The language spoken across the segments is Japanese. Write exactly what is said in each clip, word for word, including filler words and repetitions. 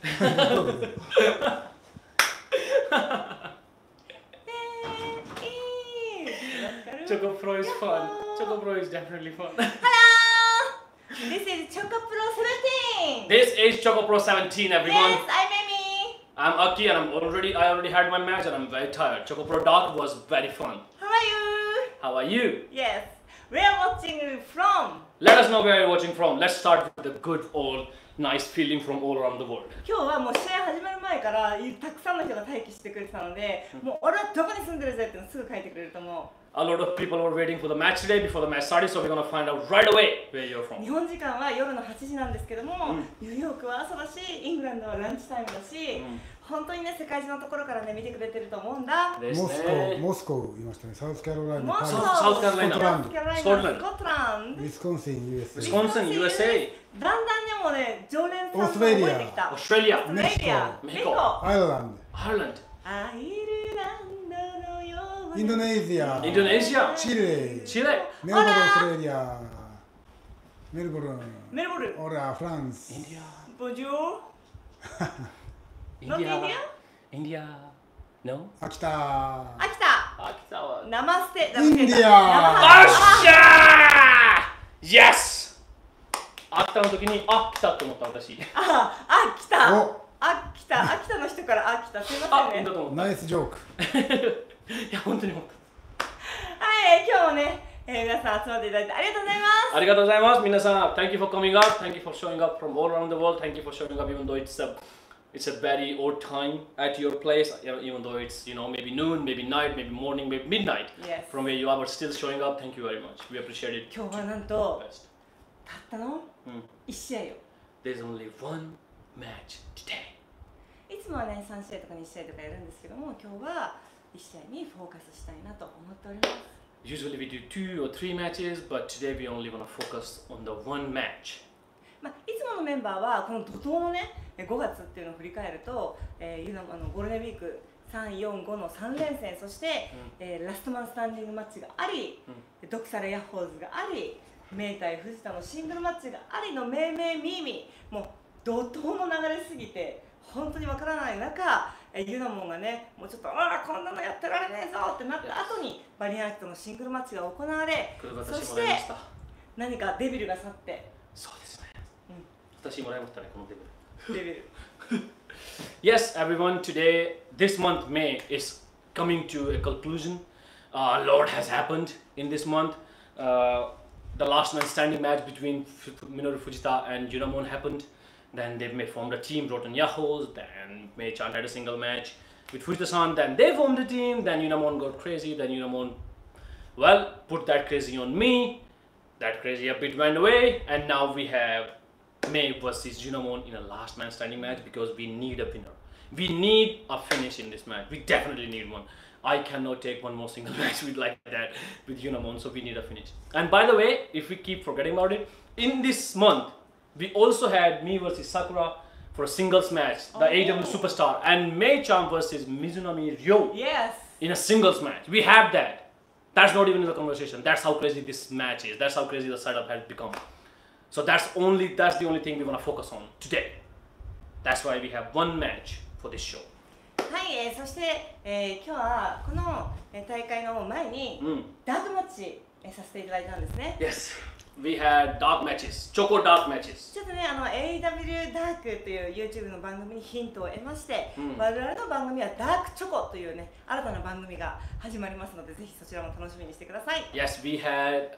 Choco Pro is fun. Choco Pro is definitely fun. Hello! This is Choco Pro seventeen. This is Choco Pro seventeen, everyone. Yes, I'm Amy. I'm Aki, and I'm already. I already had my match, and I'm very tired. Choco Pro Dark was very fun. How are you? How are you? Yes. Where are watching from? Let us know where you're watching from. Let's start with the good old nice feeling from all around the world. 今日はもう試合始まる前からたくさんの人が待機してくれてたので、もう俺はどこに住んでるぜっていうのすぐ書いてくれると思う。 A lot of people were waiting for the match today before the match started, so we're gonna find out right away where you're from. 日本時間は夜のはちじなんですけども、ニューヨークは朝だし、イングランドはランチタイムだし、本当にね世界中のところからね見てくれてると思うんだ。 モスコ、モスコいましたね。サウスカロライナ、 モスコ、 サウスカロライナ、 スコットランド、 スコットランド、 ウィスコンシン ユーエスエー、 ウィスコンシン ユーエスエー、 だんだんでもね常連さんがオーストラリア覚えてきた。 オーストラリア、 オーストラリア、メキコ、 アイルランアイルランド、 アイルランドのようド、インドネシア、 インドネシア、 チレ、 チレ、 メルボルン、オーストラリア、メルボルン、 メルボルン、 オラ、フランス、 インディア、 ボンジュール、 インノットインディア、 インディア、No? 秋田、 秋田、 秋田はナマステ、 インディア、 よっしゃー Yes! 秋田の時に、あ、来たと思った私。 あ、あ、来た。 お、 あ、来た。秋田の人から、あ、来た。すいまあ、 せんね。 だと思った。 ナイスジョーク。 いや、本当に思った。 はい、今日もね、えー、皆さん集まっていただいてありがとうございます。 ありがとうございます。皆さん、Thank you for coming up. Thank you for showing up from all around the world. Thank you for showing up even though it's a it's a very odd time at your place, even though it's, you know, maybe noon, maybe night, maybe morning, maybe midnight. Yes. From where you are, but still showing up. Thank you very much. We appreciate it. 今日はなんと、 Best. たったのいち試合よ。 There's only one match today. いつもはね、さん試合とかに試合とかやるんですけども、今日はいち試合にフォーカスしたいなと思っております。 Usually we do two or three matches, but today we only want to focus on the one match. まあ、いつものメンバーはこの怒涛のねごがつっていうのを振り返ると、えー、いうのあのゴールデンウィークさん、よん、ごのさん連戦、そして、うんえー、ラストマンスタンディングマッチがあり、うん、ドクサラヤッホーズがあり、名対藤田のシングルマッチがありのめいめいみーみー、もう怒涛の流れすぎて本当にわからない中、えー、ユナモンがねもうちょっとああこんなのやってられねえぞってなった後にバリアンキとのシングルマッチが行われ、そして何かデビルが去って。 そうですね。私もらいましたね、このデビル。 デビル。 Yes, everyone, today, this month, May, is coming to a conclusion. Uh, a lot has happened in this month. Uh, the last man standing match between Minoru Fujita and Yunamon happened. Then they formed a team, Rotten Yahos. Then Mei-chan had a single match with Fujita-san. Then they formed a team. Then Yunamon got crazy. Then Yunamon, well, put that crazy on me. That crazy a bit went away. And now we have May versus Yunamon in a last man standing match because we need a winner. We need a finish in this match. We definitely need one. I cannot take one more single match with like that with Yunamon, so we need a finish. And by the way, if we keep forgetting about it, in this month we also had me versus Sakura for a singles match, the oh. A E W Superstar, and Mei-chan versus Mizunami Ryo. Yes. In a singles match. We have that. That's not even in the conversation. That's how crazy this match is. That's how crazy the setup has become. So that's only that's the only thing we want to focus on today. That's why we have one match for this show. はい、えー、そして、えー、今日はこの、えー、大会の前に、うん、ダークマッチ、えー、させていただいたんですね。 Yes, we had dark matches, Choco dark matches. ちょっとね、あの エーイーダブリュー ダークという YouTube の番組にヒントを得まして、うん、我々の番組はダークチョコというね新たな番組が始まりますので、ぜひそちらも楽しみにしてください。 Yes, we had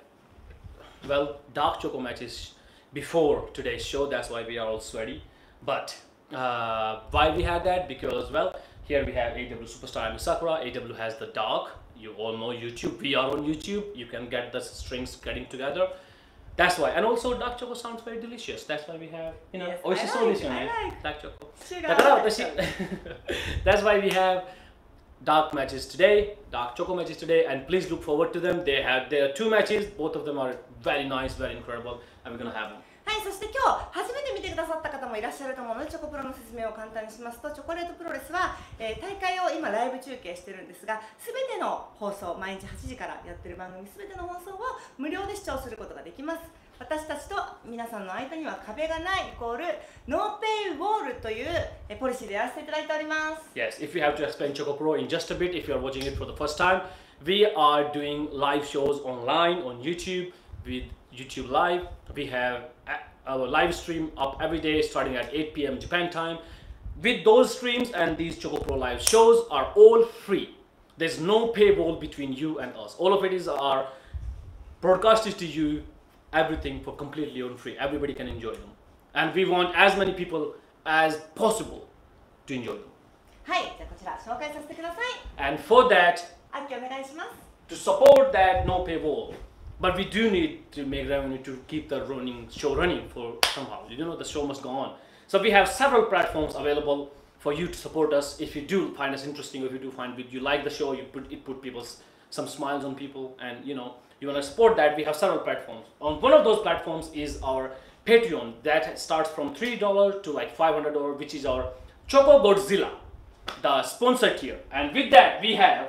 well dark Choco matches before today's show. That's why we are all sweaty. But uh, why we had that? Because well, here we have A E W Superstar and Sakura. A E W has the dark. You all know YouTube. We are on YouTube. You can get the strings getting together. That's why. And also dark choco sounds very delicious. That's why we have, you know, yes, oishishou I like, dark choco. Sugar. That's why we have dark matches today, dark choco matches today, and please look forward to them. They have there are two matches. Both of them are very nice, very incredible, and we're gonna have them. はい、そして今日初めて見てくださった方もいらっしゃると思うので、チョコプロの説明を簡単にしますと、チョコレートプロレスは、えー、大会を今ライブ中継してるんですが、すべての放送、毎日はちじからやってる番組すべての放送を無料で視聴することができます。 私たちと皆さんの間には壁がないイコールノーペイウォールというポリシーでやらせていただいております。 Yes, if you have to explain Choco Pro in just a bit, if you are watching it for the first time, we are doing live shows online on YouTube with YouTube Live. We have our live stream up every day starting at eight p m Japan time. With those streams and these Choco Pro live shows are all free. There's no paywall between you and us. All of it is our broadcasted to you, everything for completely on free. Everybody can enjoy them. And we want as many people as possible to enjoy them. はい、じゃあこちら紹介させてください。 And for that, あっきお願いします。 to support that no paywall, but we do need to make revenue to keep the running show running for somehow. You know, the show must go on. So we have several platforms available for you to support us. If you do find us interesting, or if you do find you like the show, you put it put people's some smiles on people, and you know you want to support that. We have several platforms. On one of those platforms is our Patreon that starts from three dollars to like five hundred dollars, which is our Choco Godzilla, the sponsor tier. And with that, we have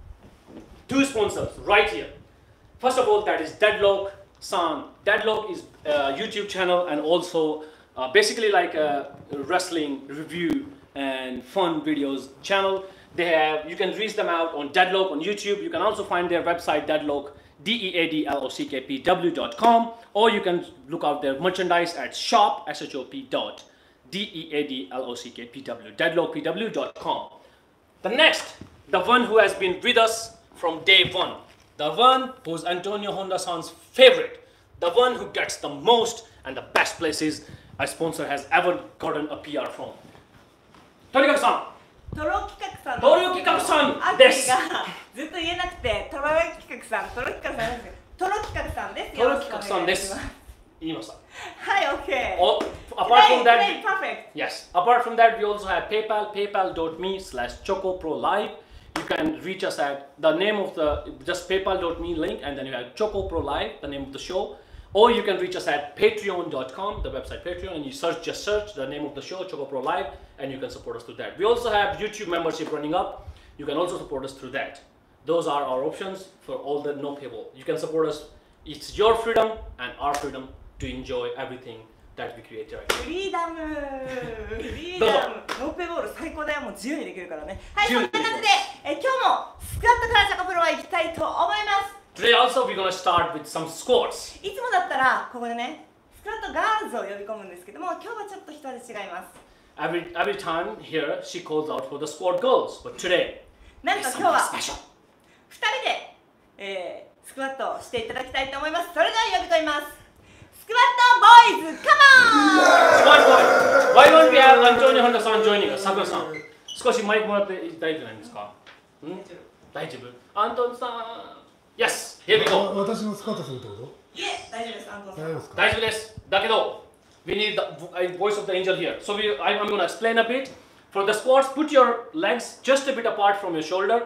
two sponsors right here. First of all, that is Deadlock San. Deadlock is a YouTube channel and also uh, basically like a wrestling review and fun videos channel. They have, you can reach them out on Deadlock on YouTube. You can also find their website Deadlock, D E A D L O C K P W dot com, or you can look out their merchandise at shop, S H O P dot D E A D L O C K P W, deadlock P W dot com. The next, the one who has been with us from day one, the one who's Antonio Honda-san's favorite, the one who gets the most and the best places a sponsor has ever gotten a P R from. Torikaku-san. トロ企画さん。 トロ企画さんアッキです。 ーがずっと言えなくて、トロ企画さん、トロ企画さんです。トロ企画さんです。 トロ企画さんです。言いました。 はい、OK。 Oh, apart from that, Today, perfect. yes. Apart from that, we also have PayPal, paypal dot me slash chocoprolive. You can reach us at the name of the just paypal dot me link, and then you have chocoprolive, the name of the show. Or you can reach us at patreon dot com, the website Patreon, and you search just search the name of the show, Choco Pro Live, and you can support us through that. We also have YouTube membership running up. You can also support us through that. Those are our options for all the no paywall. You can support us. It's your freedom and our freedom to enjoy everything that we create right now. フリーダムフリーダムノーペイボール最高だよ。もう自由にできるからね。はい、そんな感じでえ今日もスクワットからチョコプロは行きたいと思います。 Today also we're gonna start with some squats. いつもだったらここでねスクワットガールズを呼び込むんですけども、今日はちょっと一味違います。 Every every time here she calls out for the squat girls, but today なんと is 今日は something special. ふたりで、えー、スクワットをしていただきたいと思います。それでは呼び込みます。スクワットボーイズ、カモン！ Squat boy. Why don't we have Antonio Honda-san joining us? Sakura-san. 少しマイクもらって大丈夫なんですか？ん？大丈夫。アントンさん。Yes. Here we go. 私のスカウトするってこと？ いえ、大丈夫です。アントンさん。 大丈夫ですか？ 大丈夫です。だけど we need the voice of the angel here. So we, I'm going to explain a bit. For the squats, put your legs just a bit apart from your shoulder,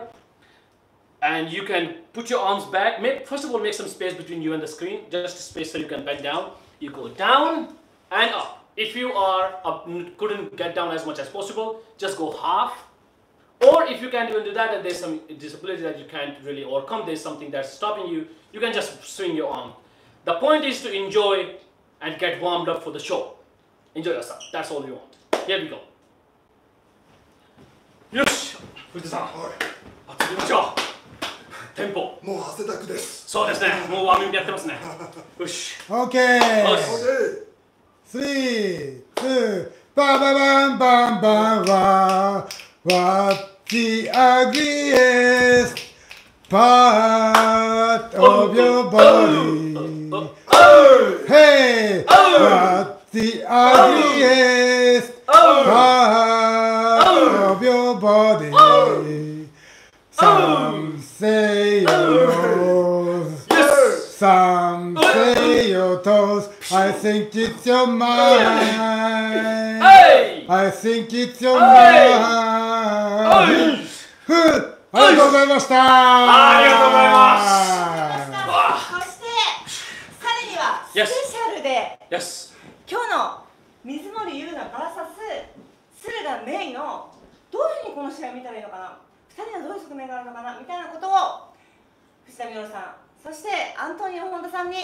and you can put your arms back. Make, first of all, make some space between you and the screen, just space so you can bend down. You go down and up. If you are up, couldn't get down as much as possible, just go half. Or if you can't even do that and there's some disability that you can't really overcome, there's something that's stopping you, you can just swing your arm. The point is to enjoy and get warmed up for the show. Enjoy yourself. That's all we want. Here we go. よし、藤田さん、やってみましょう。テンポ。 もう汗だくです。 そうですね。もうワーミングやってますね。よし。 オッケー。スリー、ツー、バババンバンバンワー。What the ugliest part of your body? Hey, what the ugliest part of your body? Some say your nose, some say your toes. I think it's your mind. I think it's your mind. ふう、ありがとうございました。 ありがとうございます。 そしてさらにはスペシャルで、 yes. 今日の水森優奈 ブイエス 駿河メイのどういうふうにこの試合を見たらいいのかな、ふたりはどういう側面があるのかなみたいなことを藤田美織さん、 そしてアントニオ・ホンダさんに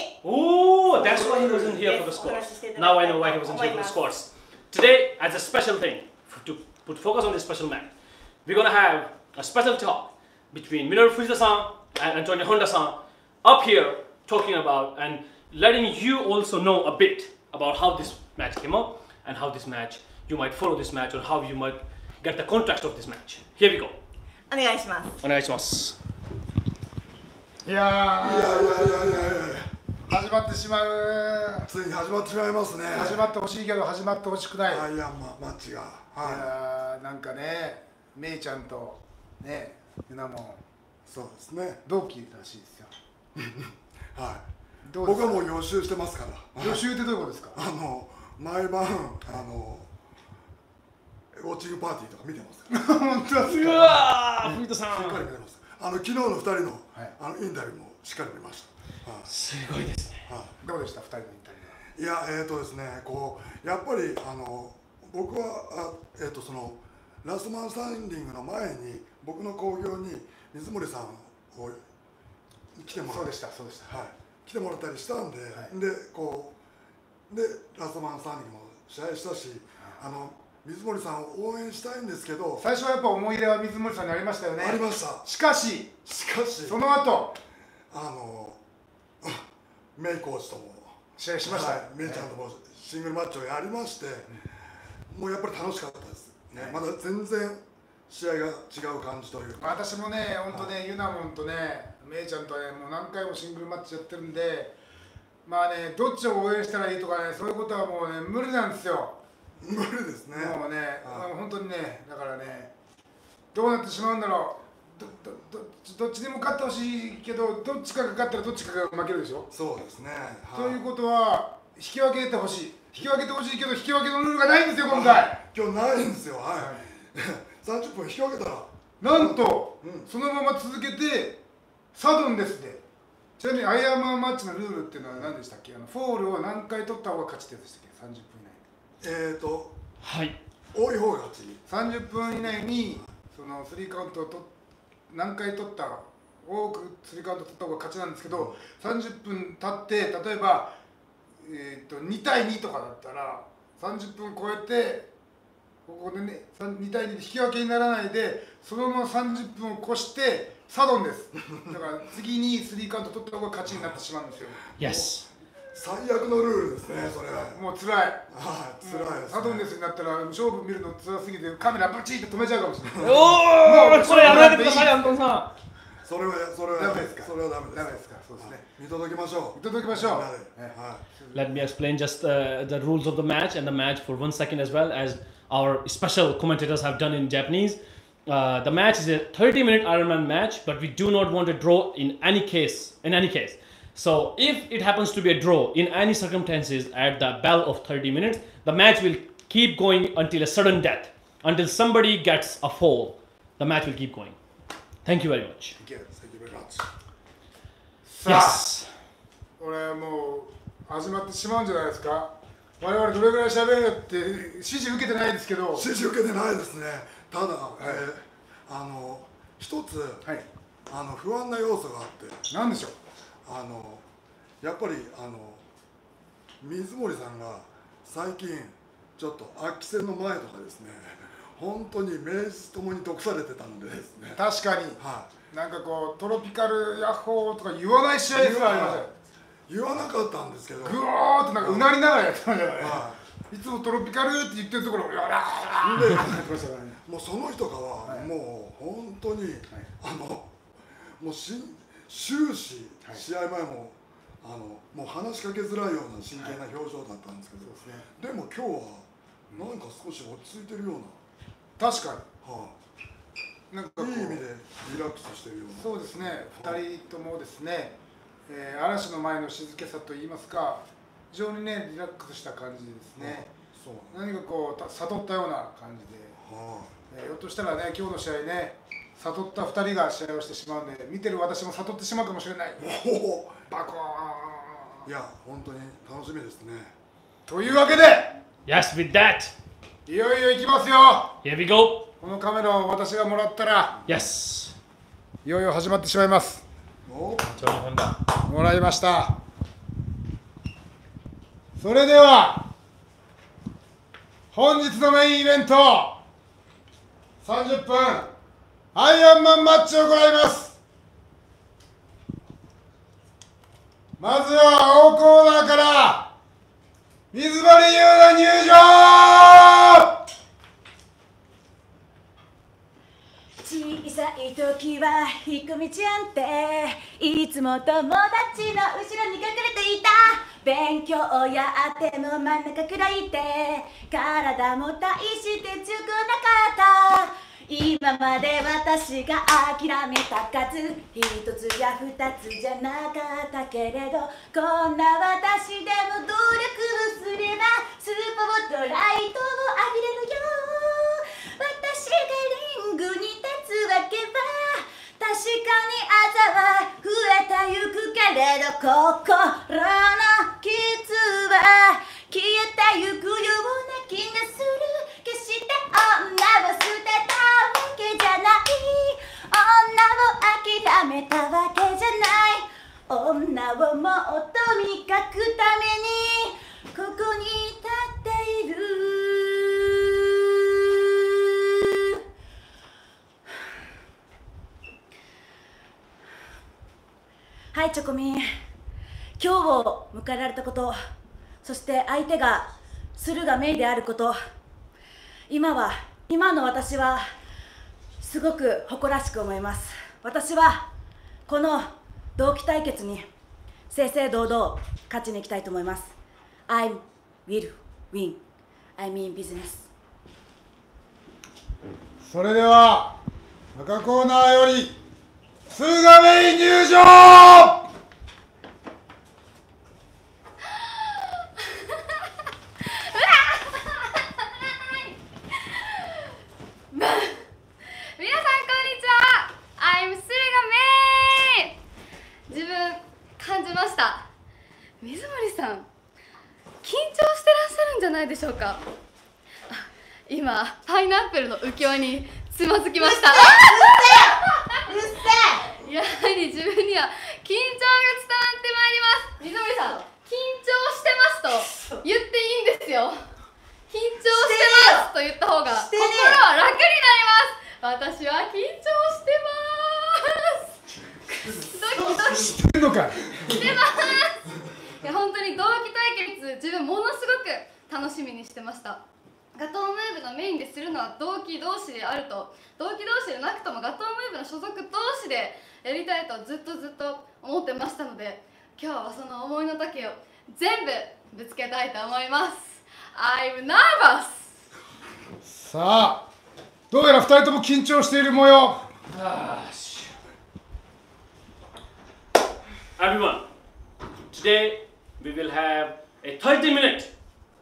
Oh, that's why he wasn't here for the Yes, scores. Now I know why he wasn't here for the scores. Today, as a special thing, to put focus on this special match, we're gonna have a special talk between Minoru Fujita-san and Antonio Honda-san up here talking about and letting you also know a bit about how this match came up and how this match, you might follow this match or how you might get the context of this match. Here we go. お願いします。 お願いします。 いやいやいやいやいやいやー始まってしまう。 ついに始まってしまいますね。 始まってほしいけど始まってほしくない。 アイアンママッチが。 いはやーなんかね、めいちゃんとね、ゆなもい。そうですね。 同期らしいですよ。 はい。 どうですか。 僕はもう予習してますから。 予習ってどういうことですか。 あの毎晩あのウォッチングパーティーとか見てますから。 本当ですうか。 わー、藤田さしっかりん。 見てます。あの昨日の二人のはいあのインタビューもしっかり見ました。はい。 すごいですね。 はどうでした二人のインタビューは。 い。いやえっ、ー、とですね、こうやっぱりあの僕はあえっ、ー、とそのラストマンスタンディングの前に僕の興行に水森さんを来てもらそうでしたそうでした。 はい、来てもらったりしたんで、 はい、 でこうでラストマンスタンディングも試合したし、あの水森さんを応援したいんですけど、 最初はやっぱ思い出は水森さんにありましたよね。 ありました。 しかししかしその後あのメイコーチとも試合しました。 はい、メイちゃんともシングルマッチをやりまして、もうやっぱり楽しかったです、ね、まだ全然試合が違う感じというか。 私もね、本当ね、ユナモンとね、メイちゃんとね、もう何回もシングルマッチやってるんで、まあね、どっちを応援したらいいとかね、そういうことはもうね、無理なんですよ。 無理ですね。 もうね、 はい、 本当にね、だからね、どうなってしまうんだろう。どどどどっちにも勝ってほしいけど、どっちかが勝ったらどっちかが負けるでしょ。 そうですね。 ということは、引き分けてほしい。引き分けてほしいけど、引き分けのルールがないんですよ、今回。 今日ないんですよ。はい。はい、さんじゅっぷん引き分けたら。 なんと、 うん、 そのまま続けてサドンデスで。ちなみにアイアンマンマッチのルールっていうのは何でしたっけ。あのフォールを何回取った方が勝ちってやつでしたっけ。さんじゅっぷん以内。 えーとはい多い方が勝ち。 さんじゅっぷん以内にそのスリーカウントをと何回取った多くスリーカウント取った方が勝ちなんですけど、うん、さんじゅっぷん経って例えば、えー、とにたいにとかだったらさんじゅっぷん超えてここでねにたいにで引き分けにならないでそのままさんじゅっぷんを越してサドンです。だから次にスリーカウント取った方が勝ちになってしまうんですよ。 Yes。 最悪のルールですね、それは。 もう辛い。 はい、辛いです、ね。 サドンデスになったら勝負見るの辛すぎてカメラバチッと止めちゃうかもしれない。 おお、これやめてください、アントンさん。それはそれはダメですか。 それはダメです。 ダメですか。そうですね。 見届けましょう。 見届けましょう。はい。 Let me explain just uh, the rules of the match and the match for one second as well as our special commentators have done in Japanese. Uh, the match is a thirty minute Ironman match, but we do not want a draw in any case. In any case. So if it happens to be a draw in any circumstances at the bell of thirty minutes, the match will keep going until a sudden death, until somebody gets a fall. The match will keep going. Thank you very much. Thank you. Thank you very much. さあ、 Yes. これもう始まってしまうんじゃないですか。我々どれぐらい喋るって指示受けてないですけど。 指示受けてないですね。ただ、はいえー、あの一つ、はい、あの不安な要素があって。 なんでしょう。 あのやっぱりあの水森さんが最近ちょっと空き戦の前とかですね、本当に名実ともに毒されてたんでですね。 確かに、はい、なんかこうトロピカルヤッホーとか言わない試合ですらありません。 言わなかったんですけど、 ぐおーってなんかうなりながらやってたんじゃない、はい、いつもトロピカルって言ってるところをやらーってやってましたからね。 もうその人がはもう本当に、はい、あのもうし終始試合前もあのもう話しかけづらいような真剣な表情だったんですけど、はい、でも今日はなんか少し落ち着いてるような。 確かに、 はあ、 なんかいい意味でリラックスしてるような。 そうですね、ふたりともですね、えー、嵐の前の静けさといいますか非常にねリラックスした感じでですね、はあ、そう何かこう悟ったような感じで、はあえー、ひょっとしたらね今日の試合ね悟ったふたりが試合をしてしまうので見てる私も悟ってしまうかもしれない。おおバコーン。 いや本当に楽しみですね。 というわけで Yes, with that. いよいよいきますよ。 Here we go. このカメラを私がもらったら Yes. いよいよ始まってしまいます。 おもらいました。それでは本日のメインイベントさんじゅっぷんアイアンマンマッチを行います。まずは青コーナーから水堀優奈入場。 小さい時はひこみちゃんっていつも友達の後ろに隠れていた。勉強やっても真ん中くらいで体も大して強くなかった。今まで私が諦めた数一つや二つじゃなかったけれど、こんな私でも努力をすればスポットライトを浴びれるよ。私がリングに立つわけは確かにあざは増えてゆくけれど、心の傷は消えてゆくような気がする。決して女を捨てたわけじゃない、女を諦めたわけじゃない、女をもっと磨くためにここに立っている。はいチョコミン、今日を迎えられたこと、そして相手が駿河メイであること、今は今の私はすごく誇らしく思います。私はこの同期対決に正々堂々勝ちに行きたいと思います。 I will win. I mean business。 それでは赤コーナーより駿河メイ入場。 水森さん、緊張してらっしゃるんじゃないでしょうか。今パイナップルの浮き輪につまずきました。うっせえやはり自分には緊張が伝わってまいります。水森さん、緊張してますと言っていいんですよ。緊張してますと言った方が心は楽になります。私は緊張してます。ドキドキしてるのかしてます。いや本当に同期対決、自分ものすごく楽しみにしてました。ガトームーブのメインでするのは同期同士であると、同期同士でなくともガトームーブの所属同士でやりたいとずっとずっと思ってましたので、今日はその思いの丈を全部ぶつけたいと思います。 I'm nervous。 さあ、どうやらふたりとも緊張している模様。 Everyone, today we will have a thirty minute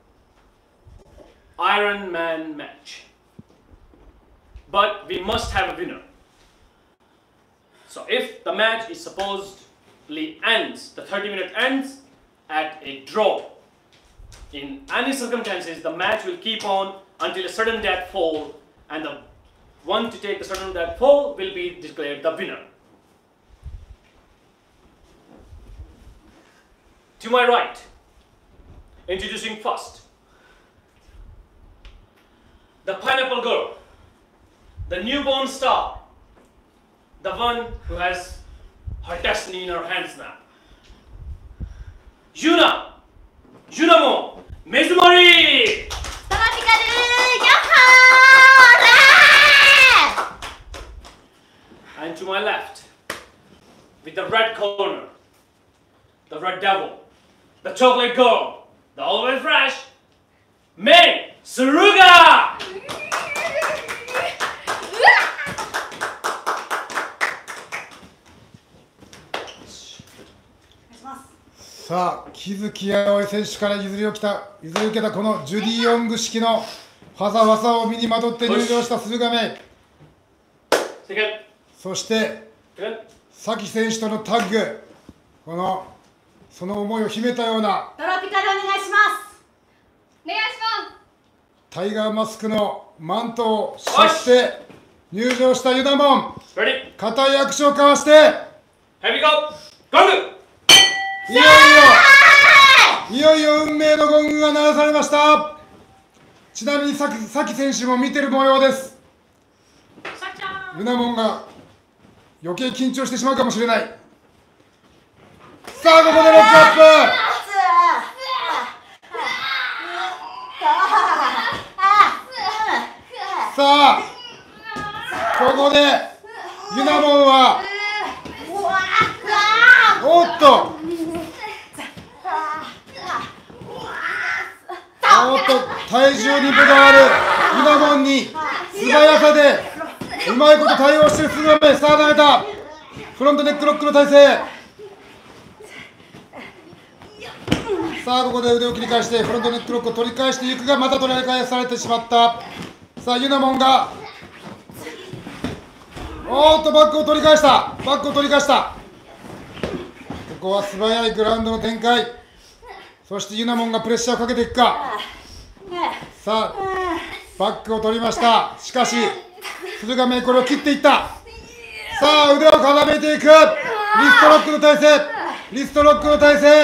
Iron Man match. But we must have a winner. So if the match is supposedly ends, the thirty minute ends at a draw. In any circumstances, the match will keep on until a sudden death fall, and the one to take the sudden death fall will be declared the winner. To my right, introducing first, the Pineapple Girl, the newborn star, the one who has her destiny in her hands now. Yuna, Yunamo, Mezumori! And to my left, with the red corner, the red devil, the chocolate girl, the always fresh, Mei Suruga! さあ、木月葵選手から譲りをきた譲り受けたこのジュディ・ヨング式のファサファサを身にまとって入場した駿河メイ。そして咲選手とのタッグ、このその思いを秘めたようなトロピカルお願いします。 お願いします。 タイガーマスクのマントをしょって入場したユナモン、固い握手を交わして Here we go! ゴング！ いよいよいよいよ運命のゴングが鳴らされました。ちなみにさきさき選手も見てる模様です。ユナモンが余計緊張してしまうかもしれない。さあここでロックアップ。さあここでユナモンはおっとおっと体重にこだわるユナモンに素早さでうまいこと対応してるスガメ。さあ投げたフロントネックロックの体勢。さあここで腕を切り返してフロントネックロックを取り返していくがまた取り返されてしまった。さあユナモンがおーっとバックを取り返した。バックを取り返した。ここは素早いグラウンドの展開。そしてユナモンがプレッシャーをかけていくか。さあバックを取りました。しかし鶴亀これを切っていった。さあ腕を固めていく。リストロックの体勢。リストロックの体勢。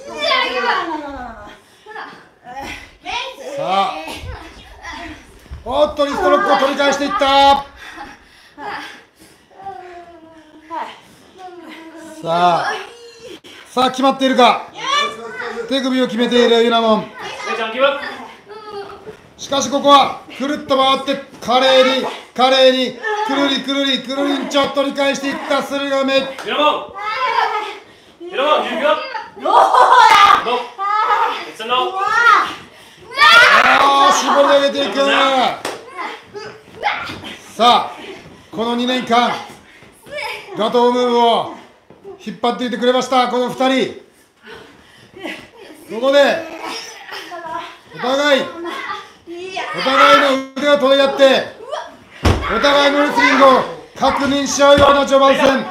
さあおっとリストロックを取り返していった。さあさあ決まっているか。手首を決めているユナモン。しかしここはくるっと回って華麗に華麗にくるりくるりくるりんちょ取り返していった鶴亀。 ユナモンユナモンYou good? No! It's a no! ああ絞り上げていく。さあこのにねんかんガトームーブを引っ張っていてくれましたこのふたり。ここでお互いお互いの腕を取り合ってお互いのレスリングを確認し合うような序盤戦。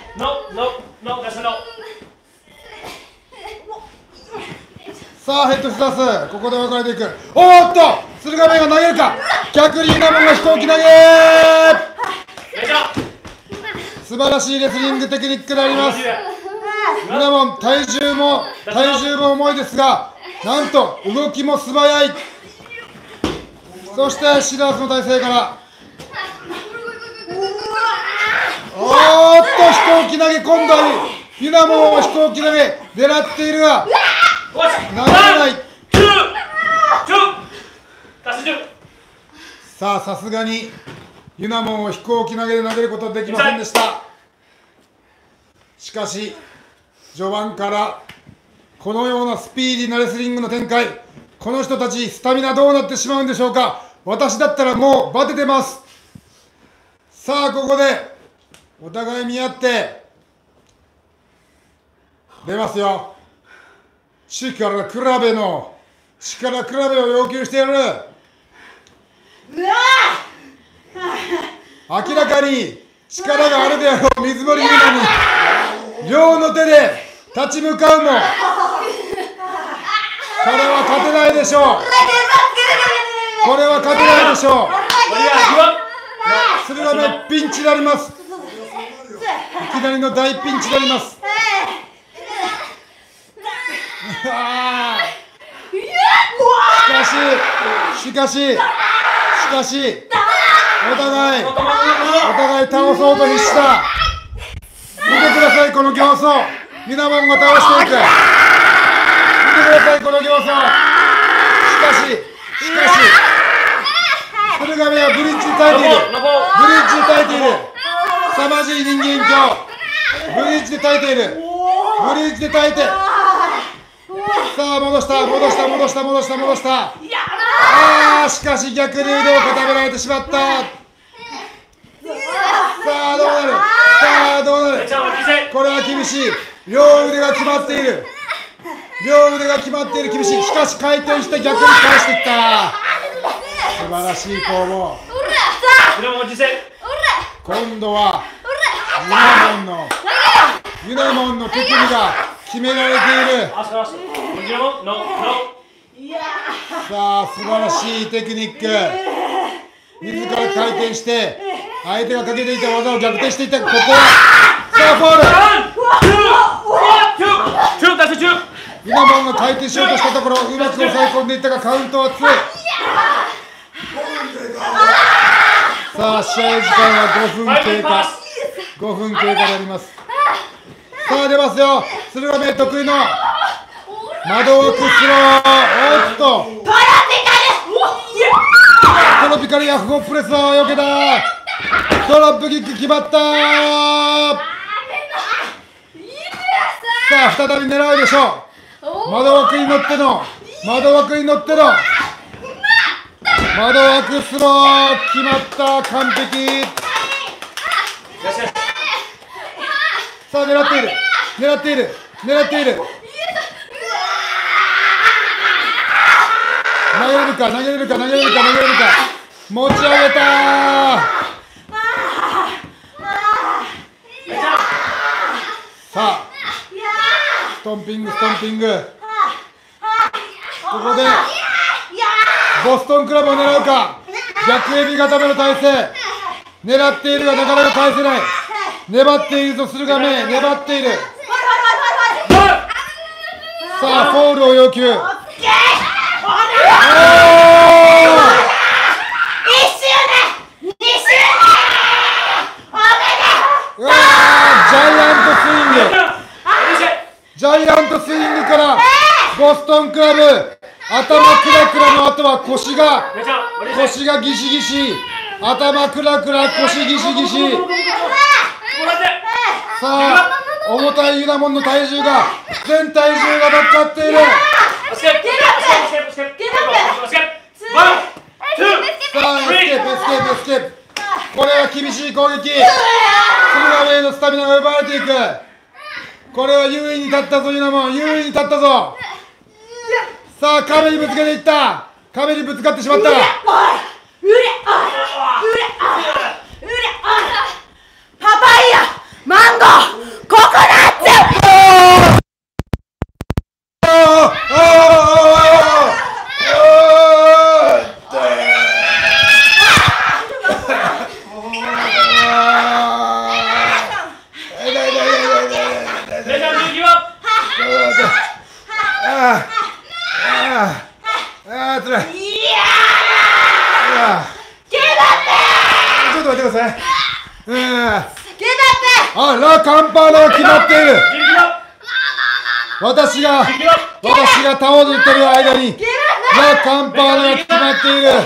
さあヘッドスタースここで分かれていく。おーっと鶴亀が投げるか。逆にユナモンが飛行機投げ。素晴らしいレスリングテクニックであります。ユナモン体重も体重も重いですがなんと動きも素早い。そしてシラースの体勢からおーっと飛行機投げ。今度はユナモンを飛行機投げ狙っているが投げれない。さあさすがにユナモンを飛行機投げで投げることはできませんでした。しかし序盤からこのようなスピーディーなレスリングの展開。この人たちスタミナどうなってしまうんでしょうか。私だったらもうバテてます。さあここでお互い見合って出ますよ。力比べの力比べを要求してやる。明らかに力があるであろう水森ユナに両の手で立ち向かうもこれは勝てないでしょう。これは勝てないでしょう。鶴亀ピンチになります。いきなりの大ピンチになります。しかししかししかしお互いお互い倒そうと必死だ。見てくださいこの競争。ユナモンが倒していく。見てくださいこの競争。しかししかし鶴亀はブリッジに耐えている。ブリッジに耐えている。凄まじい人間境。ブリッジで耐えている。ブリッジで耐えてさあ戻した戻した戻した戻した戻した。ああしかし逆に腕を固められてしまった。さあどうなる。さあどうなる。これは厳しい。両腕が決まっている。両腕が決まっている。厳しい。しかし回転して逆に返していった。素晴らしい攻防。今度はユナモンのユナモンの手首が決められている。さあ素晴らしいテクニック。自ら回転して相手がかけていた技を逆転していった。ここはさあフォール。 ユナモンが回転しようとしたところうまく抑え込んでいったがカウントはツー。さあ試合時間はごふん経過。ごふん経過であります。さあ出ますよ。鶴亀得意の窓枠スロー。おっとトロピカルヤフゴプレスは避けた。ドロップキック決まった。さあ再び狙うでしょう。窓枠に乗っての窓枠に乗っての窓枠スロー決まった。完璧。さあ狙っている狙っている狙っている。投げれるか投げれるか投げれるか投げれるか。持ち上げたー。さあストンピングストンピング。ここでボストンクラブを狙うか。逆エビ固めの体勢狙っているがなかなか返せない。粘っていると駿河メイ粘っている。さあフォールを要求。ジャイアントスイングからボストンクラブ頭クラクラの後は腰が腰がギシギシ頭クラクラ腰ギシギシ。さあ重たいユナモンの体重が全体重が乗っかっている。さあエスケープエスケープエスケープ。これは厳しい攻撃。駿河メイのスタミナが奪われていく。これは優位に立ったぞユナモン優位に立ったぞ。さあ壁にぶつけていった。壁にぶつかってしまった。 パパイヤマンゴーココナッツ。 あ、ラ・カンパーナが決まっている。私が私が倒れてる間にラ・カンパーナが決まっている。ラ・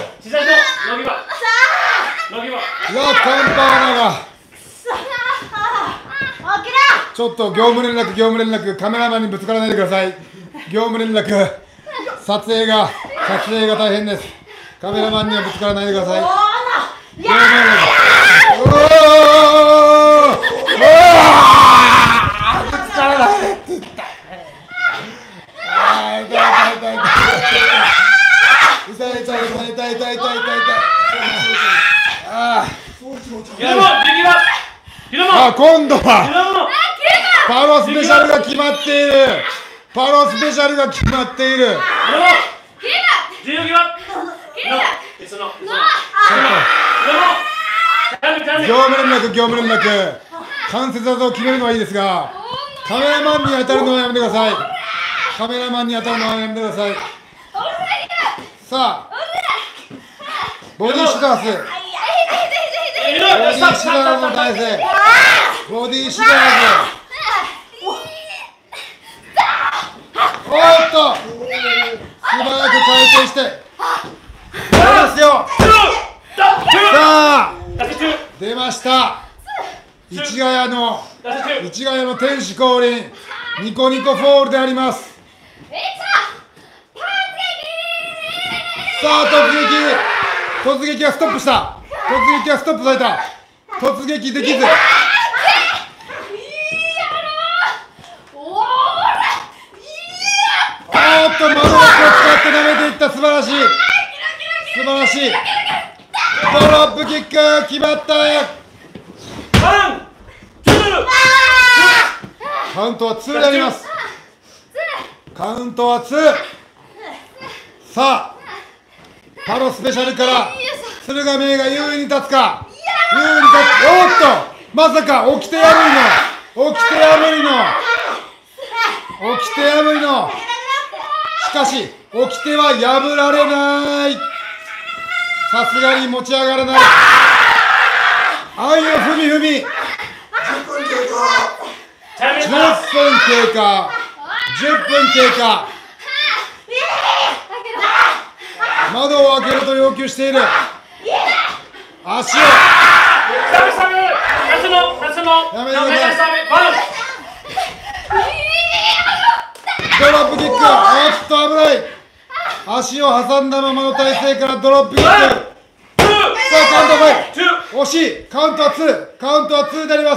カンパーナがちょっと業務連絡業務連絡カメラマンにぶつからないでください。業務連絡撮影が撮影が大変です。カメラマンにはぶつからないでください。業務連絡。おーぶつからないでって言った。あー痛い痛い痛い痛い痛い痛い痛い痛い痛い痛い痛い痛い。ああ今度はパロスペシャルが決まっている。パロスペシャルが決まっている。業務連絡業務連絡関節技を決めるのはいいですがカメラマンに当たるのはやめてください。カメラマンに当たるのはやめてください。さあボディシュダースボディシュダースの体勢ボディシュダース。おーっと素早く回転して出ますよ。さあ出ました。市ヶ谷の市ヶ谷の天使降臨ニコニコフォールであります。さあ突撃突撃はストップした。突撃はストップされた。突撃できず。おーっと窓枠を使って投げていった。素晴らしい素晴らしい。ドロップキック決まった。カウントはツーであります。カウントはツー。さあパロスペシャルから駿河メイが優位に立つか。優位に立つ。おーっとまさか起きてやる掟破りの掟破りのしかし掟は破られない。さすがに持ち上がらない。愛を踏み踏み。じゅっぷん経過。じゅっぷん経過。窓を開けると要求している。足をやめてください。ドロップキック。おっと危ない。足を挟んだままの体勢からドロップキック。さあカウントファイ。惜しい。カウントはに。カウントはにになります。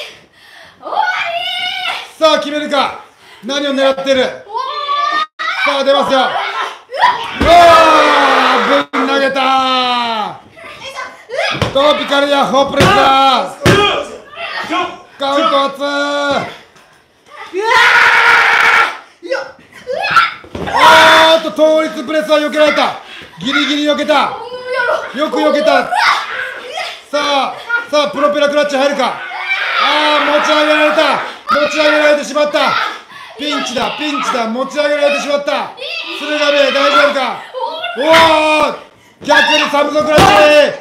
さあ決めるか。何を狙ってる。さあ出ますよ。うわーぶん投げた。トロピカルヤッホープレッサー。カウントはに。あーっと倒立プレスは避けられた。ギリギリ避けた。よく避けた。さあさあプロペラクラッチ入るか。あー持ち上げられた。持ち上げられてしまった。ピンチだピンチだ。持ち上げられてしまった。鶴亀大丈夫か。おお逆にサムゾクラッチ。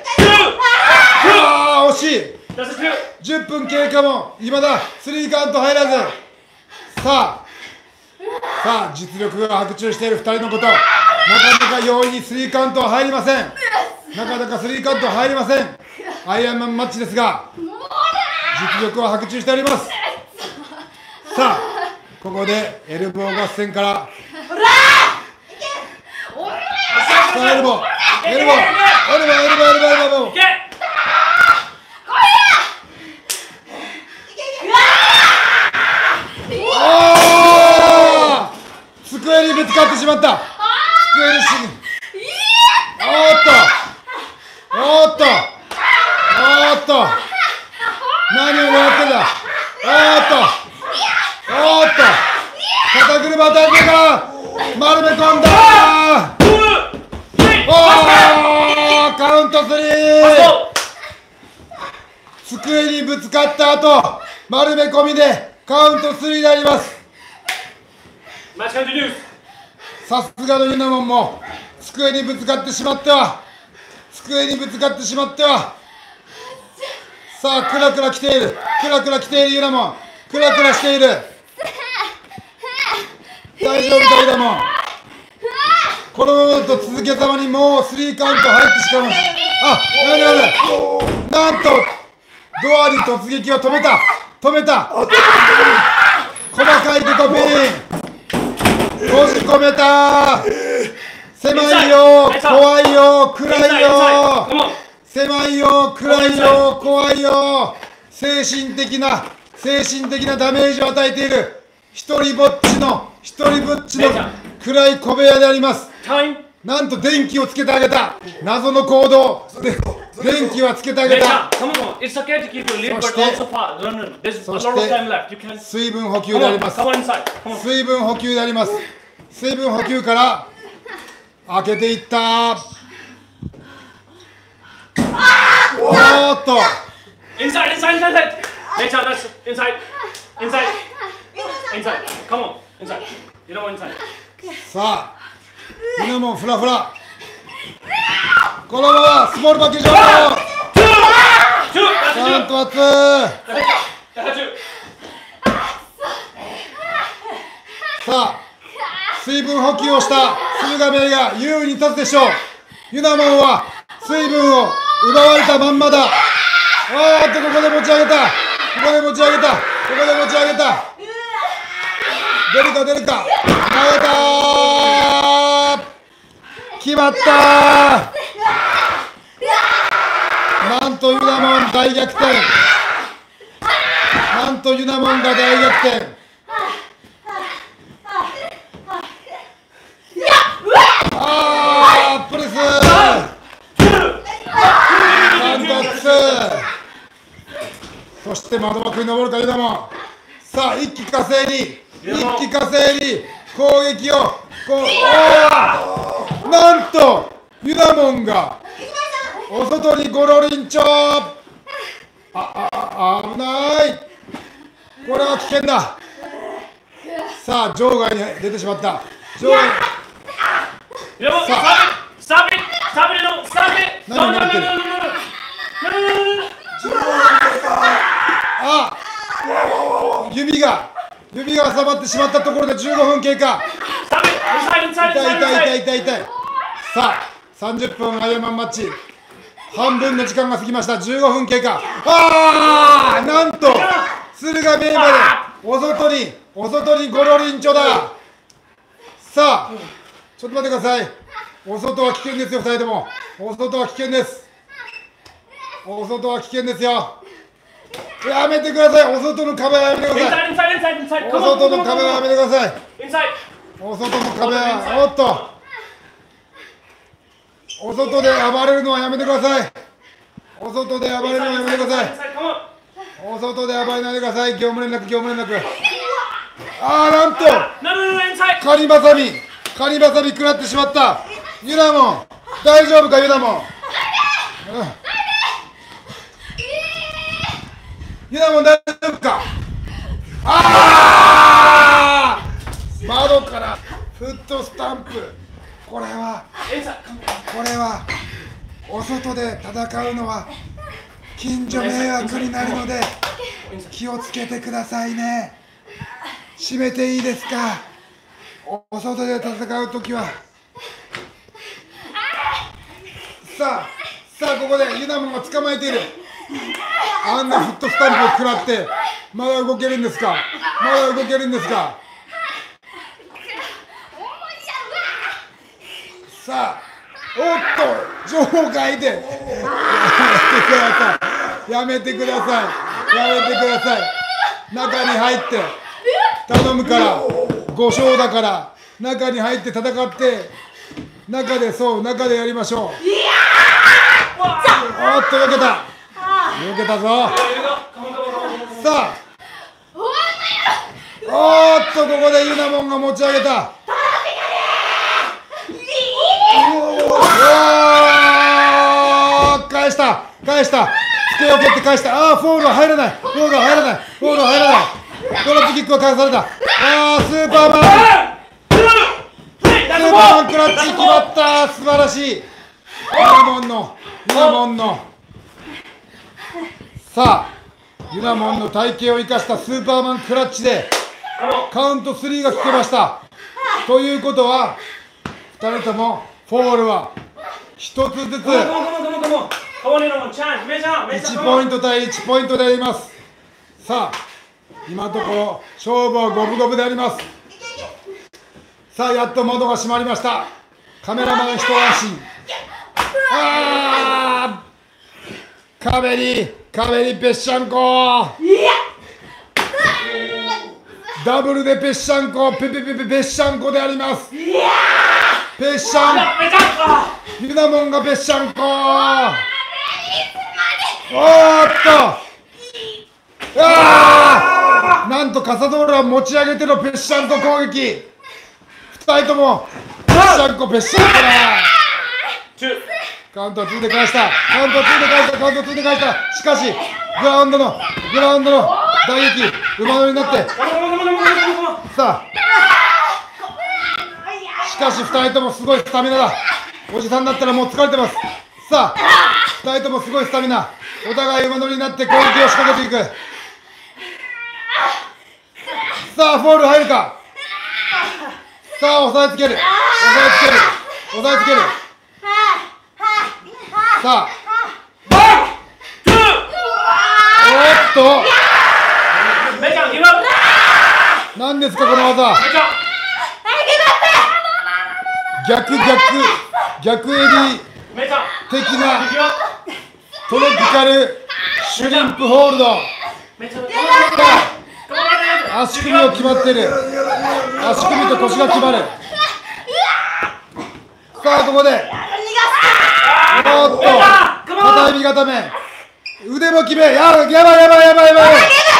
あー惜しい。じゅっぷん経過もいまだスリーカウント入らず。さあさあ実力が白昼しているふたりのこと。なかなか容易にスリーカウントは入りません。なかなかスリーカウントは入りません。アイアンマンマッチですが実力は白昼しております。さあここでエルボー合戦からさあエルボーエルボーエルボーエルボーエルボーエルボー机にぶつかってしまった。机にしおーっとおーっとおーっと何を狙ってんだ。おーっとおーっと肩車当たってから丸め込んだ。おーカウントスリー。机にぶつかった後丸め込みでカウントスリーになります。さすがのユナモンも机にぶつかってしまっては机にぶつかってしまってはさあクラクラ来ているクラクラ来ているユナモンクラクラしている。大丈夫かユナモン。このままだと続けざまにもうスリーカウント入ってしまいます。あやめやめなんとドアに突撃を止めた止めた。細かいデコピン閉じ込めた。狭いよ怖いよ暗いよ狭いよ暗いよ怖いよ。精神的な精神的なダメージを与えている一人ぼっちの一人ぼっちの暗い小部屋であります。なんと電気をつけてあげた。謎の行動で電気はつけてあげた。そして水分補給であります。水分補給であります。水分補給から開けていった。おーっと inside inside inside Necha that's inside inside inside come on inside you know inside さあユナモンフラフラこのままスモールパッケージをカウントはツー。さあ水分補給をした鶴亀が優位に立つでしょう。ユナモンは水分を奪われたまんまだ。あーっとここで持ち上げたここで持ち上げたここで持ち上げた。出るか出るか投げたー決まったー。なんとユナモン大逆転。なんとユナモンが大逆転。あープレスカウントツー。そして窓枠に登るかユナモン。さあ一気呵成に一気呵成に攻撃をこうおなんとユナモンがお外にゴロリンチョ。ああ危ないこれは危険だ。さあ場外に出てしまった。場外。 スターピッスターピッのスターピッ。 何がってる。あ、指が指が挟まってしまったところでじゅうごふん経過。痛い痛い痛い痛い痛い。さあさんじゅっぷんアイアンマンマッチ半分の時間が過ぎました。じゅうごふん経過。ああ、なんと敦賀名までお外にお外にゴロリンチョだ。さあちょっと待ってください。お外は危険ですよ、ふたりとも。お外は危険です。お外は危険ですよ。やめてください。お外の壁はやめてください。お外の壁はやめてください。お外の壁は、おっと。お外で暴れるのはやめてください。お外で暴れるのはやめてください。お外で暴れないでください。業務連絡、業務連絡。ああ、なんとカニバサミ、カニバサミ食らってしまった。ユナモン、大丈夫か、ユナモン。ユナモン、大丈夫か。ああ、窓からフットスタンプ。これはこれはお外で戦うのは近所迷惑になるので気をつけてくださいね。閉めていいですか。お外で戦うときはさあさあ、ここでユナモンが捕まえている。あんなフットスタンプを食らってまだ動けるんですか。まだ動けるんですか。さあ、おっと場外でやめてください。やめてください。やめてください。中に入って頼むから、ご勝だから中に入って戦って中で、そう中でやりましょう。おっと避けた避けたぞ。さあ、おっとここでユナモンが持ち上げた。返した返した、つけを蹴って返した。ああ、フォールは入らない、フォールは入らない、フォールは入らない。ドロップキックは返された。ああ、スーパーマンスーパーマンクラッチ決まった。素晴らしい。ユナモンのユナモンのさあユナモンの体型を生かしたスーパーマンクラッチでカウントスリーが効けました。ということはふたりともフォールはひとつずついちポイント対いちポイントであります。さあ今のところ勝負は五分五分であります。さあやっと窓が閉まりました。カメラマン一安心。あー、壁に壁にぺっしゃんこ。ダブルでぺっしゃんこ、ぺぺぺぺぺっしゃんこであります。ぺっしゃんユナモンがぺっしゃんこ。おーっと、あー、なんとカサドーラは持ち上げてのぺっしゃんこ攻撃。ふたりともぺっしゃんこぺっしゃんこだ。カウントツーで返した。カウントツーで返した。カウントツーで返した。しかしグラウンドのグラウンドの打撃馬乗りになってさあ、しかしふたりともすごいスタミナだ。おじさんだったらもう疲れてます。さあふたりともすごいスタミナ。お互い馬乗りになって攻撃を仕掛けていく。さあフォール入るか。さあ押さえつける押さえつける押さえつける。さあおっと何ですかこの技。逆逆逆エビ的なトロピカルシュリンプホールド。足首を決まってる。足首と腰が決まる。さあここでおっと片指固め腕も決め。ややばいやばいやばいやばいやばい。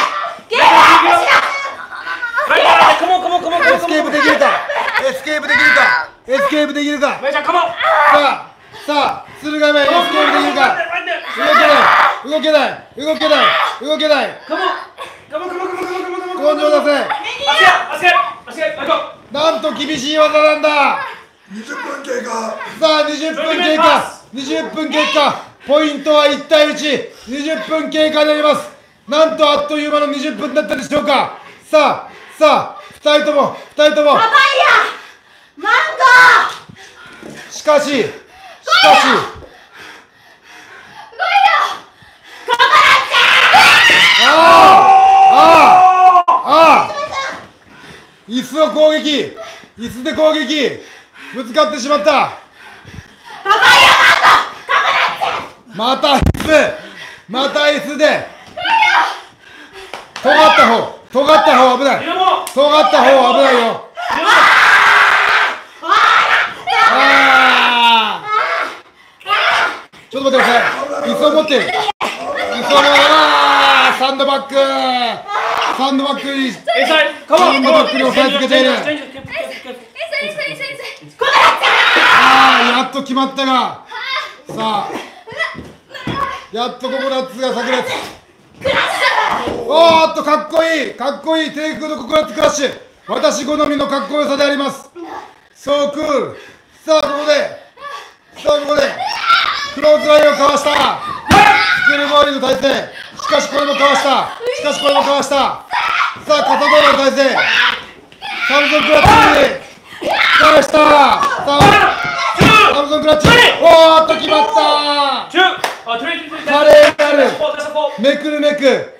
エスケープできるかエスケープできるかエスケープできるか。さあさあ敦賀目エスケープできるか。動けない動けない動けない動けない。 根性出せ。 足が足が足が行こなんと厳しい技なんだ。 にじゅっぷん経過。 さあにじゅっぷん経過。にじゅっぷん経過。ポイントはいちたいいち。にじゅっぷん経過になります。なんとあっという間のにじゅっぷんだったでしょうか。さあさあふたりともふたりとも。 パパイヤマンゴー。 しかししかしああああ椅子を攻撃椅子で攻撃ぶつかってしまった。また椅子また椅子で尖った方尖った方危ない尖った方危ないよ。あーちょっと待ってください。椅子を持ってる椅子を持ってサンドバッグサンドバッグにサンドバッグに押さえつけている。ああやっと決まったがさあやっとココナッツが炸裂。おーっとかっこいいかっこいい低空のココナッツクラッシュ。私好みのかっこよさであります。そうクール。さあここでさあここでクローズラインをかわした。スクールボールの体勢。しかしこれもかわしたしかしこれもかわした。さあ肩ドラの体勢。サムソンクラッチかわした。さあサムソンクラッチおーっと決まった。華麗なるめくるめく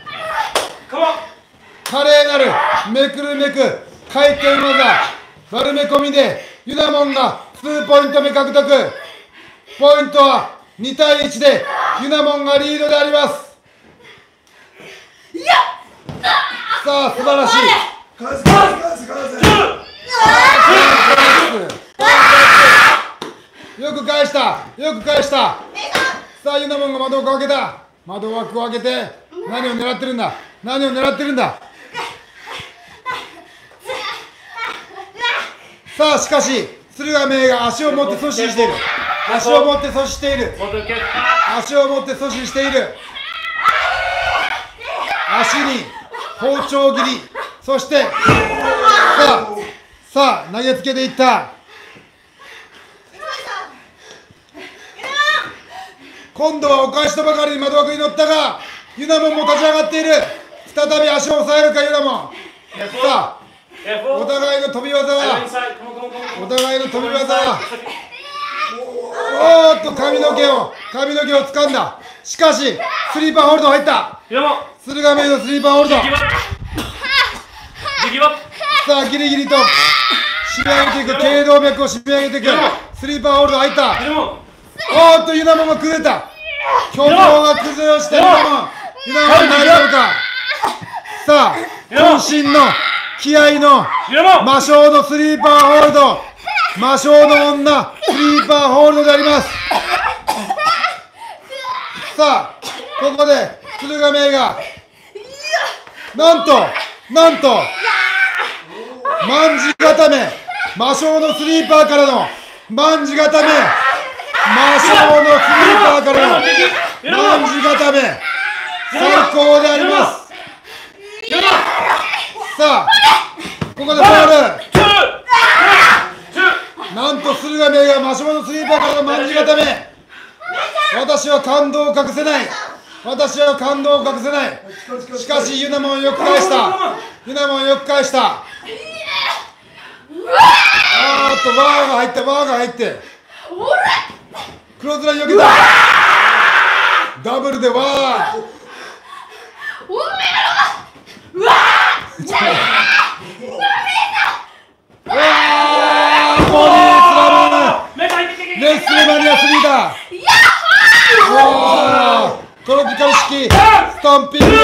華麗なるめくるめく回転技丸め込みでユナモンがにポイント目獲得。ポイントはにたいいちでユナモンがリードであります。さあ素晴らしい。 返す返す返す返す。 よく返したよく返した。さあユナモンが窓枠を開けた。窓枠を開けて何を狙ってるんだ何を狙ってるんだ。さあしかし敦賀芽衣が足を持って阻止している。足を持って阻止している。足を持って阻止している。足に包丁切り。そしてさあさあ投げつけていった。今度はお返しとばかりに窓枠に乗ったがユナモンも立ち上がっている。再び足を押さえるかユナモン。さあお互いの飛び技はお互いの飛び技はおーっと髪の毛を髪の毛を掴んだ。しかしスリーパーホールド入った。敦賀芽衣のスリーパーホールド。さあギリギリと締め上げていく頸動脈を締め上げていくスリーパーホールド入った。おーっとユナモンが崩れた。表情が崩れ落ちたユナモン。ユナモン大丈夫か。さあ渾身の気合の魔性のスリーパーホールド魔性の女スリーパーホールドであります。さあここで敦賀芽衣がなんとなんと卍固め魔性のスリーパーからの卍固め魔性のスリーパーからの卍固め最高であります。さあここでファウル。なんと敦賀芽衣が魔性のスリーパーからの卍固め。私は感動を隠せない私は感動を隠せない。しかしユナモンよく返したユナモンよく返した。あーっとバーが入ったバーが入ってクローズラインよけた。ダブルでワーうわーボディスラムレッスルマニアスリーだ。おートロピカル式ストンピング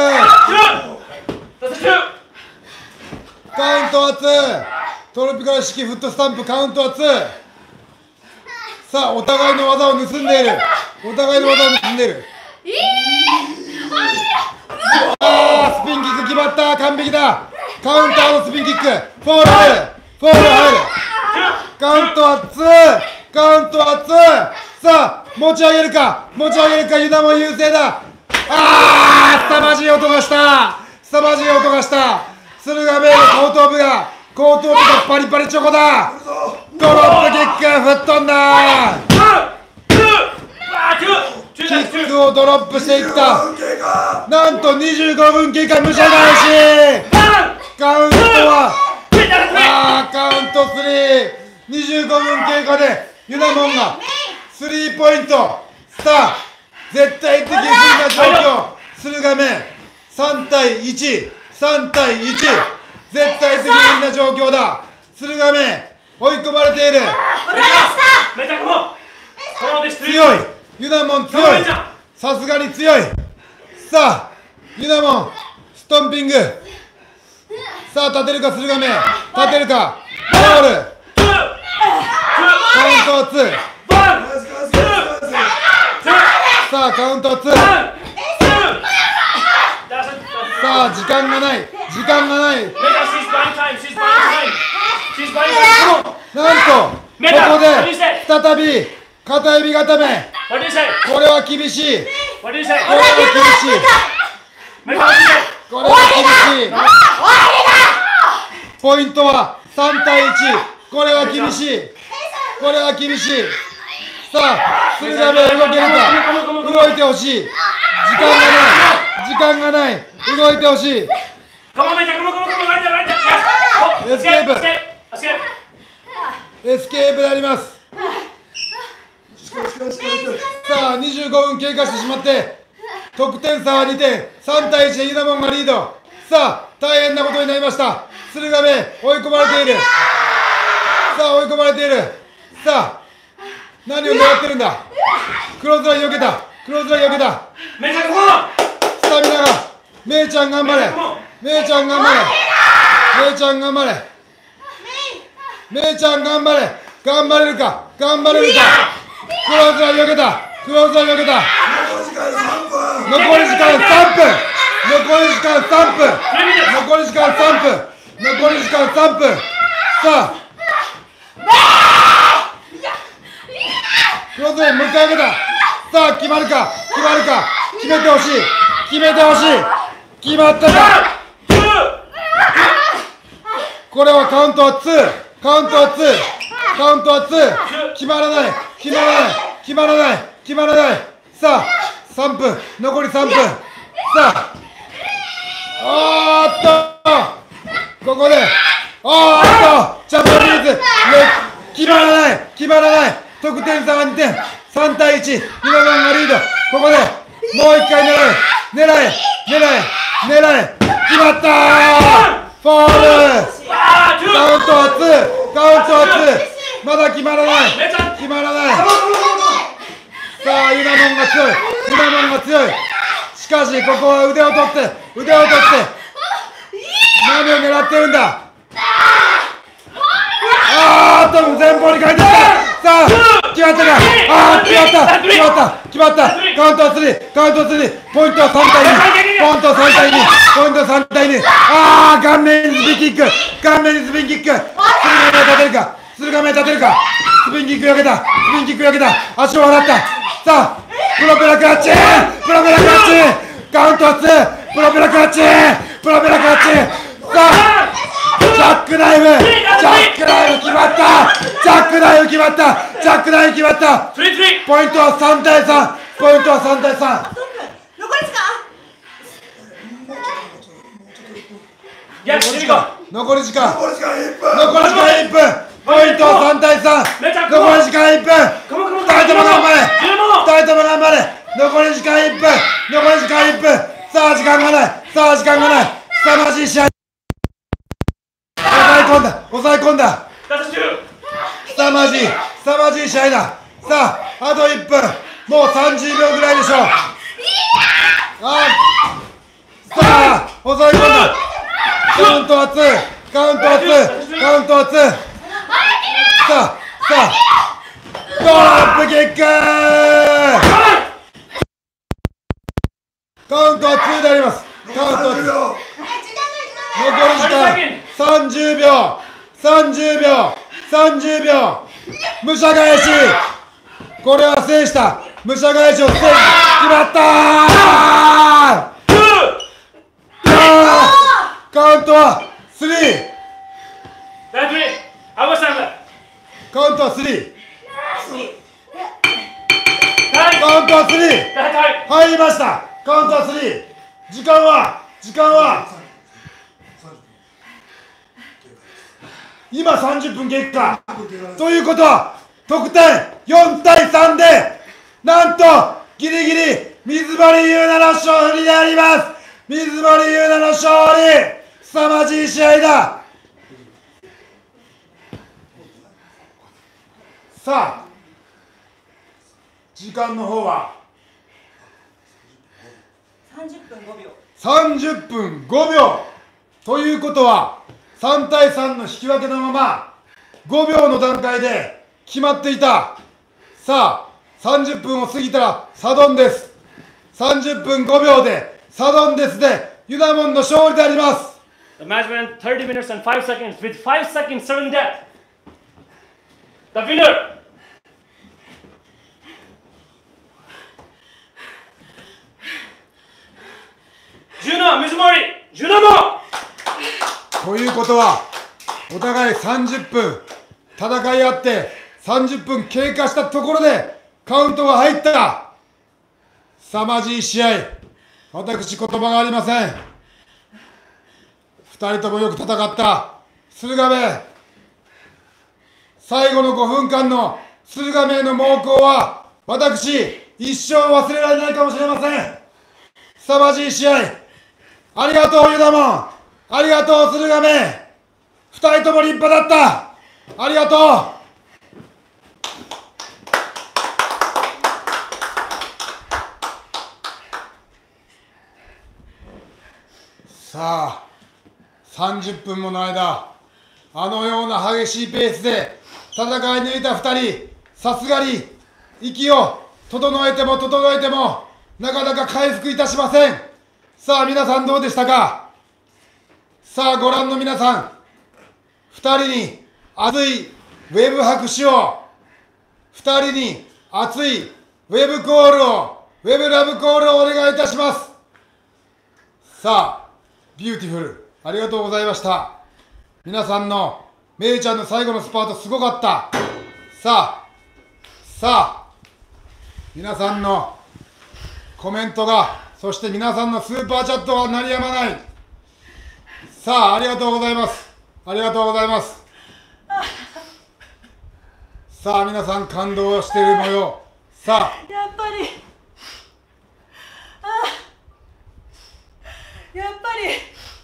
カウントはツートロピカル式フットスタンプカウントはツー。さあお互いの技を盗んでいるお互いの技を盗んでいる。あースピンキック決まった。完璧だ。カウンターのスピンキックフォール入るフォール入る。カウントはツーカウントはツー。さあ持ち上げるか持ち上げるかユナモン優勢だ。あー凄まじい音がした凄まじい音がした。駿河ベイの後頭部が後頭部がパリパリチョコだ。ドロップキック吹っ飛んだ。キックをドロップしていった。なんとにじゅうごふん経過、武者返し。カウントはあーカウントスリー。にじゅうごふん経過でユナモンがスリーポイント。さあ絶対的不利な状況。駿河ベイさんたいいち、さんたいいち、絶対的不利な状況だ。駿河ベイ追い込まれている。強い、ユナモン強い、さすがに強い。さあユナモンストンピング。さあ立てるか駿河ベイ、立てるか。ボールカウントツー。さあカウントツー。さあ時間がない、時間がない。なんとここで再び片指固め。これは厳しい、これは厳しい、これは厳しい。ポイントはさんたいいち。これは厳しい、これは厳しい。さあ駿河ベイ動けるか。動いてほしい。時間がない、時間がない。動いてほしい。エスケープ、エスケープであります。さあにじゅうごふん経過してしまって得点差はにてん、さんたいいちでユナモンがリード。さあ大変なことになりました。駿河ベイ追い込まれている。さあ追い込まれている。さあ何を狙ってるんだ。クローズライン避けた、クローズライン避けた。スタミナが、メイちゃん頑張れ、メイちゃん頑張れ、メイちゃん頑張れ、メイちゃん頑張れ。頑張れるか、頑張れるか。クローズライン避けた、クローズライン避けた。残り時間さんぷん、残り時間さんぷん、残り時間さんぷん、残り時間さんぷん。さあクローズラインもう一回上げた。さあ決まるか、決まるか。決めてほしい、決めてほしい。決まったか。これはカウントはツー、カウントはツー、カウントはツー。決まらない、決まらない、決まらない、決まらない。さあさんぷん、残りさんぷん。さあおーっとここでおーっとジャパニーズ決まらない、決まらない。得点差はにてん、さんたいいち、ユナモンがリード。ここでもう一回狙え、狙え、狙え、狙え。決まったー。フォール。カウントはツー、カウントはツー。まだ決まらない、決まらない。さあユナモンが強い、ユナモンが強い。しかしここは腕を取って、腕を取って何を狙ってるんだ。あーっと前方に返ってきた。さあ決まったか。あー決まった、決まった、決まった。カウントはスリー、カウントはスリー。ポイントはさんたいに、ポイントはさんたいに、ポイントはさんたいに。あー顔面にスピンキック、顔面にスピンキック。駿河ベイ立てるか、駿河ベイ立てるか。スピンキック避けた、スピンキック避けた。足を払った。さあプロペラクラッチ、プロペラクラッチ。カウントはツー、プロペラクラッチ、プロペラクラッチ。さあジャックナイフ、ジャックナイフ決まった。ジャックナイフ決まった。ジャックナイフ決まった。ポイントはさんたいさん。ポイントはさんたいさん。 残り時間。 残り時間。 残り時間いっぷん。 残り時間いっぷん。ポイントはさんたいさん。残り時間いっぷん。ふたりとも頑張れ。ふたりとも頑張れ。残り時間いっぷん。残り時間いっぷん。さあ時間がない。さあ時間がない。凄まじい試合。抑え込んだ、抑え込んだ。凄まじい、凄まじい試合だ。さああといっぷん、もうさんじゅうびょうぐらいでしょう。あさあ抑え込んだ。カウントはツー、カウントはツー、カウントはツー。さあさあドロップキック。カウントはツーであります。カウントはツー。残り時間さんじゅうびょう、さんじゅうびょう、さんじゅうびょう。武者返し、これは制した。武者返しを制した。決まったー。 カウントはスリー。 That's it. How much time left? カウントはスリー。 Time. カウントはスリー。 That time. 入りました。カウントはスリー。時間は時間は今さんじゅっぷん経過ということは得点よんたいさんでなんとギリギリ水森優奈の勝利であります。水森優奈の勝利、凄まじい試合だ。さあ時間の方はさんじゅっぷんごびょう。 さんじゅっぷんごびょうということはさんたいさんの引き分けのままごびょうの段階で決まっていた。さあさんじゅっぷんを過ぎたらサドンデス。さんじゅっぷんごびょうでサドンデスでユナモンの勝利であります。 The match went thirty minutes and five seconds with five seconds sudden death. The winner. Juna Mizumori. Junamo. ということはお互いさんじゅっぷん戦い合ってさんじゅっぷん経過したところでカウントが入った。凄まじい試合、私言葉がありません。ふたりともよく戦った。駿河メ最後のごふんかんの駿河メの猛攻は私一生忘れられないかもしれません。凄まじい試合、ありがとうユナモン、ありがとう駿河メ、ふたりとも立派だった。ありがとう。さあさんじゅっぷんもの間あのような激しいペースで戦い抜いたふたり、さすがに息を整えても整えてもなかなか回復いたしません。さあ皆さんどうでしたか。さあご覧の皆さん、ふたりに熱いウェブ拍手を、ふたりに熱いウェブコールを、ウェブラブコールをお願いいたします。さあビューティフル、ありがとうございました。皆さんのめいちゃんの最後のスパートすごかった。さあさあ皆さんのコメントが、そして皆さんのスーパーチャットが鳴りやまない。さあありがとうございます。ありがとうございます。さあ皆さん感動している模様。さあやっぱりあやっぱり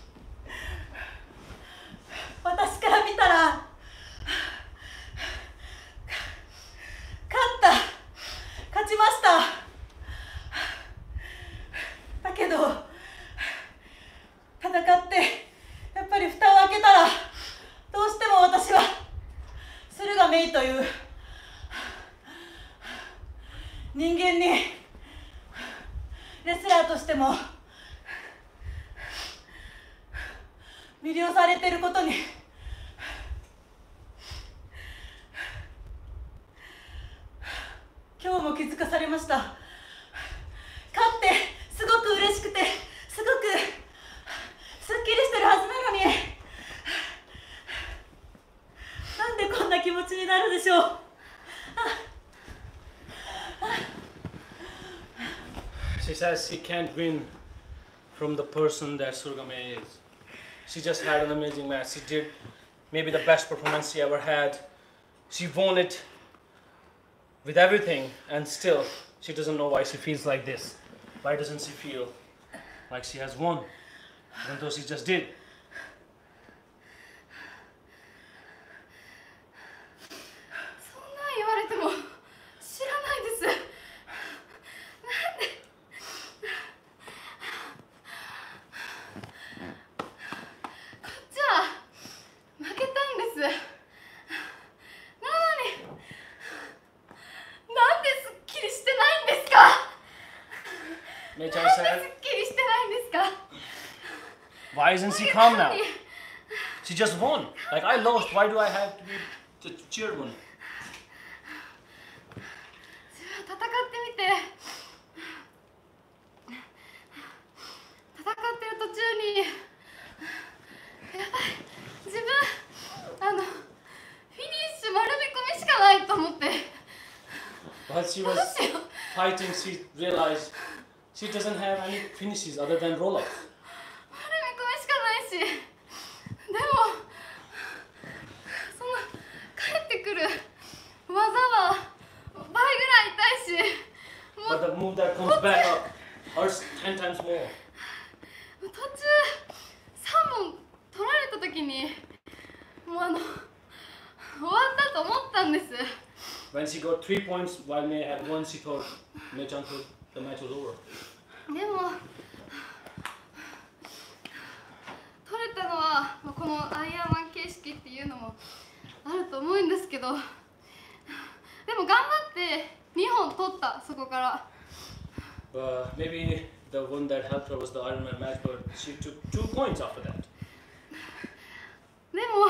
私から見たら勝った勝ちました。だけど戦ってやっぱり蓋を開けたらどうしても私は駿河メイという人間にレスラーとしても魅了されていることに今日も気づかされました。勝ってすごく嬉しくてすごくすっきりしてるはずなのに、なんでこんな気持ちになるでしょう。 She says she can't win from the person that Surgame is. She just had an amazing match. She did maybe the best performance she ever had. She won it with everything, and still she doesn't know why she feels like this. Why doesn't she feel like she has won, even though she just did? Mei-chan said, why isn't she calm now? She just won. Like, I lost. Why do I have to be the cheered one? 戦ってみて戦ってる途中に she was fighting, she realized she doesn't have any finishes other than roll-up. 丸め込みしかないし、でもその帰ってくる技は倍ぐらい痛いし、も But う the move that comes back up hurts ten times more. 途中さんぼん取られた時にもうあの終わったと思ったんです。 When she got three points while May had one, she thought Mei-chan thought the match was over. でも取れたのはまあこのアイアンマン形式っていうのもあると思うんですけど、でも頑張ってにほん取った。そこから But maybe the one that helped her was the Iron Man match, but she took two points after that. でも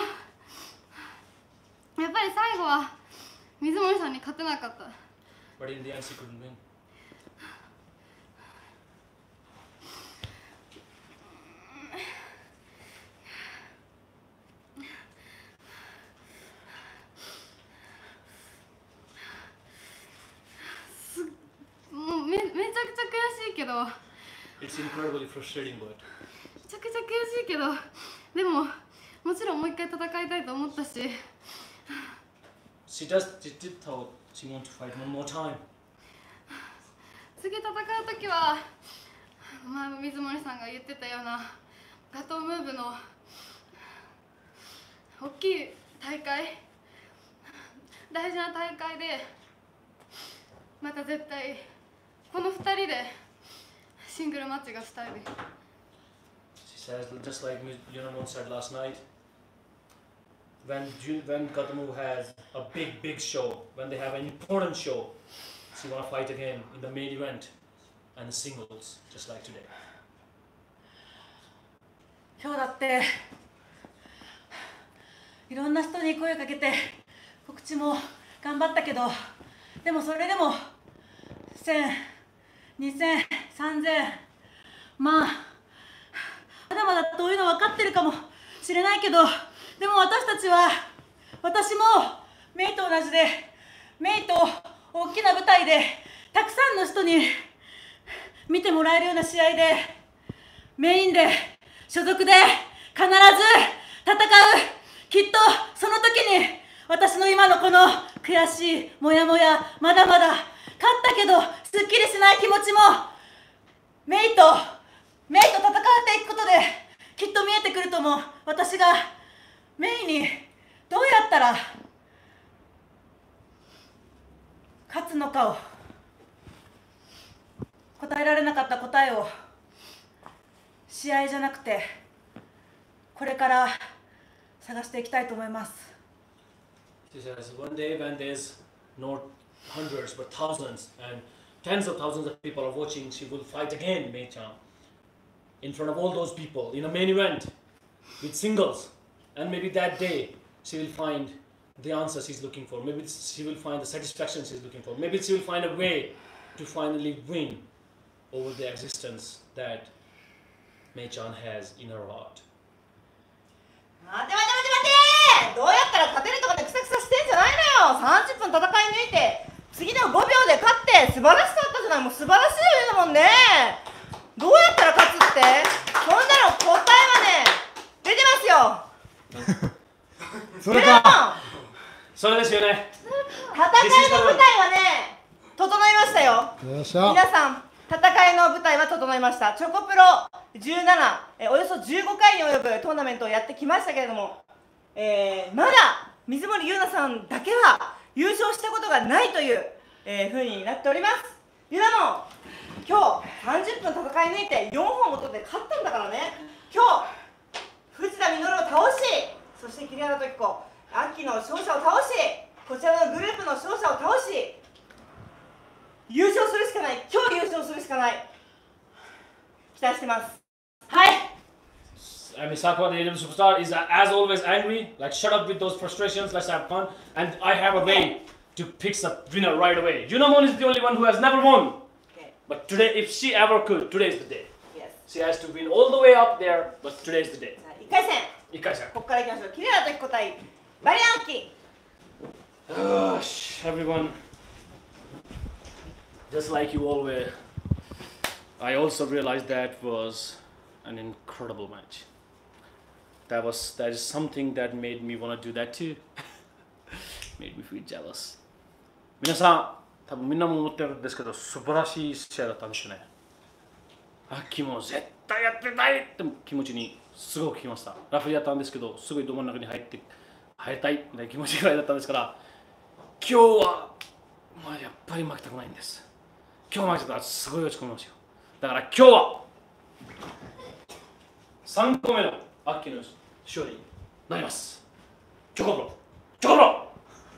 やっぱり最後は水森さんに勝てなかった。 But in the end, she couldn't win. もうめめちゃくちゃ悔しいけど、め It's incredibly frustrating, but ちゃくちゃ悔しいけど、でももちろんもう一回戦いたいと思ったし、 she does. She did thought she wanted to fight one more time. 次戦う時は前も水森さんが言ってたようなガトームーブの大きい大会、大事な大会でまた絶対このふたりでシングルマッチがしたいです。 She says, just like Yunamon said last night, when Jun- when Gatomu has a big, big show, when they have an important show, she want to fight again in the main event and the singles, just like today. 今日だっていろんな人に声かけて告知も頑張ったけど、でもそれでもせん、にせん、さんぜん、まあまだまだ遠いの分かってるかもしれないけど、でも私たちは、私もメイと同じで、メイと大きな舞台でたくさんの人に見てもらえるような試合で、メインで所属で必ず戦う。きっとその時に私の今のこの悔しいモヤモヤ、まだまだ勝ったけどすっきりしない気持ちもメイとメイと戦っていくことできっと見えてくると思う。私がメイにどうやったら勝つのかを答えられなかった答えを試合じゃなくてこれから探していきたいと思います。 She says, one day when there's not hundreds but thousands and tens of thousands of people are watching, she will fight again, Mei-chan, in front of all those people in a main event with singles. And maybe that day she will find the answer she's looking for. Maybe she will find the satisfaction she's looking for. Maybe she will find a way to finally win over the existence that Mei-chan has in her heart. 待て待て待て待て、どうやったら勝てるとかでクサクサしてんじゃないのよ。さんじゅっぷん戦い抜いて次のごびょうで勝って素晴らしかったじゃない。もう素晴らしいよだもんね。どうやったら勝つって、そんなの答えはね出てますよ。 それかそれですよね。 戦いの舞台はね整いましたよ。 よっしゃ。 皆さん戦いの舞台は整いました。チョコプロじゅうなな、えおよそじゅうごかいに及ぶトーナメントをやってきましたけれども、えー、まだ水森優奈さんだけは優勝したことがないという、えー、風になっております。ゆなも今日さんじゅっぷん戦い抜いてよんほんも取って勝ったんだからね。今日藤田実を倒し、そして桐原時子、秋の勝者を倒し、こちらのグループの勝者を倒し、優勝するしかない。今日優勝するしかない。期待してます。はい。 I mean, Sakura, the A W superstar, is uh, as always angry. Like, shut up with those frustrations. Let's have fun. And I have a way to pick a winner right away. Junamon is the only one who has never won. Okay. But today, if she ever could, today is the day. Yes. She has to win all the way up there, but today is the day. いっかい戦。 いっかい戦。 ここからいきましょう。桐原時子対バリアンキ。 Gosh, everyone. just like you all were, I also realized that was an incredible match. That was that is something that made me want to do that too. Made me feel jealous. 皆さん、多分みんなも思ってるんですけど、素晴らしい試合だったんですよね。アッキーも絶対やってたいって気持ちにすごく来ました。ラフリーやったんですけど、すごいど真ん中に入って入りたいみたいな気持ちぐらいだったんですから、今日は、まあ、やっぱり負けたくないんです。今日負けたらすごい落ち込みますよ。だから今日はさんこめのアッキーの勝利になります。チョコプロ、チョコプロ。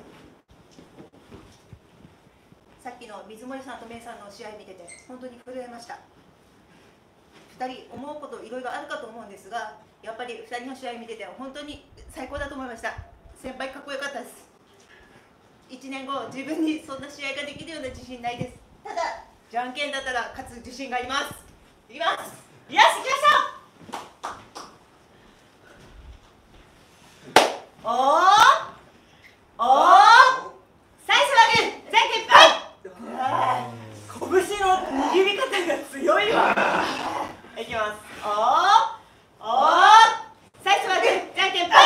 さっきの水森さんとメイさんの試合見てて本当に震えました。ふたり思うこといろいろあるかと思うんですが、やっぱりふたりの試合見てて本当に最高だと思いました。先輩かっこよかったです。いちねんご自分にそんな試合ができるような自信ないです。ただじゃんけんだったら勝つ自信があります。いきます。よし、行きましょう。おーおー、最初はグー、じゃんけんぽい。 拳の握り方が強いわ。いきます。おーおー、 最初はグー、じゃんけんぽい。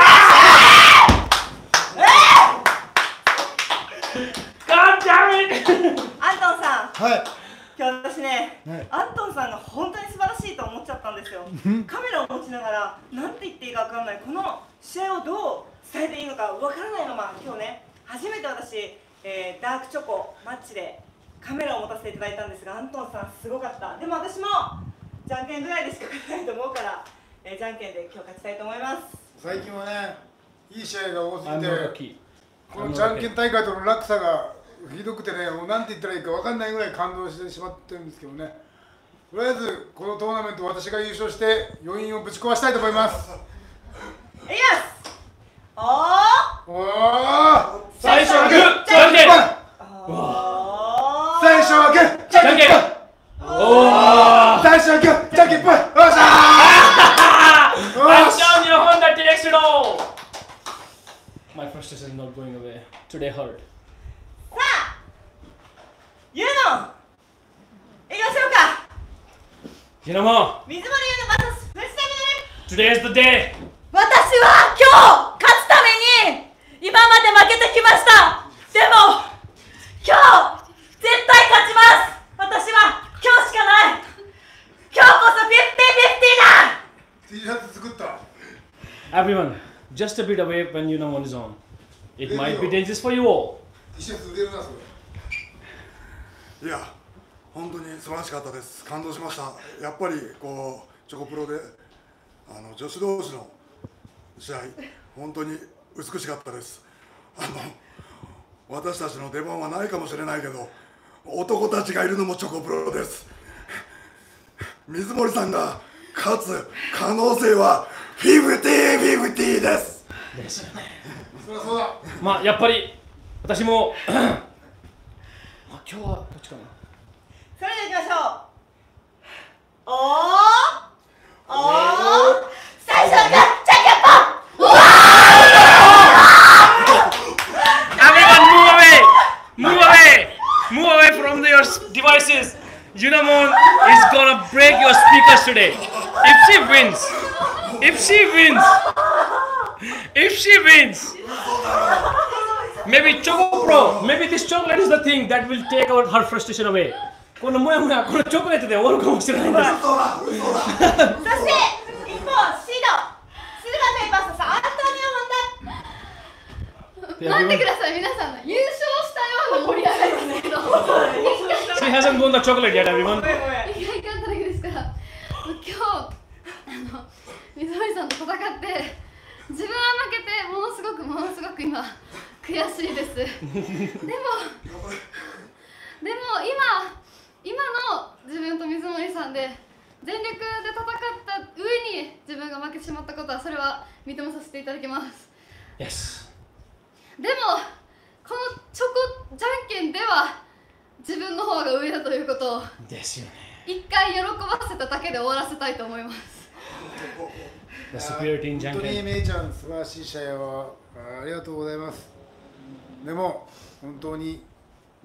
God damn it! アントンさん、 はい。 今日私ね、 はい、 アントンさんが本当に素晴らしいと思っちゃったんですよ。カメラを持ちながら何て言っていいか分からない、この試合をどう伝えていいのか分からないまま、今日ね初めて私、えー、ダークチョコマッチでカメラを持たせていただいたんですが、アントンさんすごかった。でも私もじゃんけんぐらいでしか勝てないと思うから、えー、じゃんけんで今日勝ちたいと思います。 最近はね、いい試合が多すぎて、 lucky. このじゃんけん大会との落差がひどくてね、もうなんて言ったらいいか分かんないぐらい感動してしまってるんですけどね。とりあえずこのトーナメント私が優勝して余韻をぶち壊したいと思います。 いきます。おーおー、 最初はグー、じゃんけん。 最初はグー、 じゃんけん。おー、 最初はグー、じゃんけんぽい。よっしゃー。 I'm down your Honda directional. My frustration is not going away. Today hurt. さあ、ユーノ行きましょうか。 You know more. 水森ユーノバーサス藤谷美 Today is the day. 私は今日勝つために今まで負けてきました。でも今日絶対勝ちます。私は今日しかない。今日こそフィフティフィフティだ。 T シャツ作った。 Everyone, just a bit away when you know one is on. It might be dangerous for you all. T シャツ売れるなそれ。 いや、本当に素晴らしかったです。感動しました。やっぱりこうチョコプロであの女子同士の試合、本当に美しかったです。あの私たちの出番はないかもしれないけど、男たちがいるのもチョコプロです。水森さんが勝つ可能性はフィフティフィフティです。 ですよね。 そりゃそうだ。 まあやっぱり私もまあ今日はどっちかな。 それでは行きましょう。おーおー、 最初はグー、じゃんけんぽん。 Everyone move away! Move away! Move away from your devices! Unamon is gonna break your speakers today. If she wins, if she wins, if she wins, maybe Choco Pro, maybe this chocolate is the thing that will take out her frustration away. このもやもや、このチョコレートで終わるかもしれないんです。 そして一方シード、シルバーペーパーサスアントニオ・ホンダ。 待ってください、皆さんの優勝したような盛り上がりですけど She hasn't won the chocolate yet, everyone. ごめんごめん。 一回勝っただけですから、今日あの水森さんと戦って自分は負けてものすごくものすごく今悔しいです。でもでも今今の自分と水森さんで全力で戦った上に自分が負けてしまったことは、それは認めさせていただきます。 Yes. でもこのチョコじゃんけんでは自分の方が上だということをですよね。 一回喜ばせただけで終わらせたいと思います。 The superiority in 本当に Janken. めいちゃん素晴らしい試合をありがとうございます。でも本当に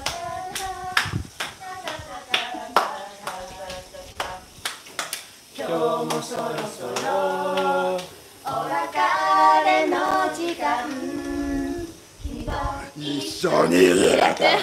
今日もそろそろお別れの時間君と一緒に入れて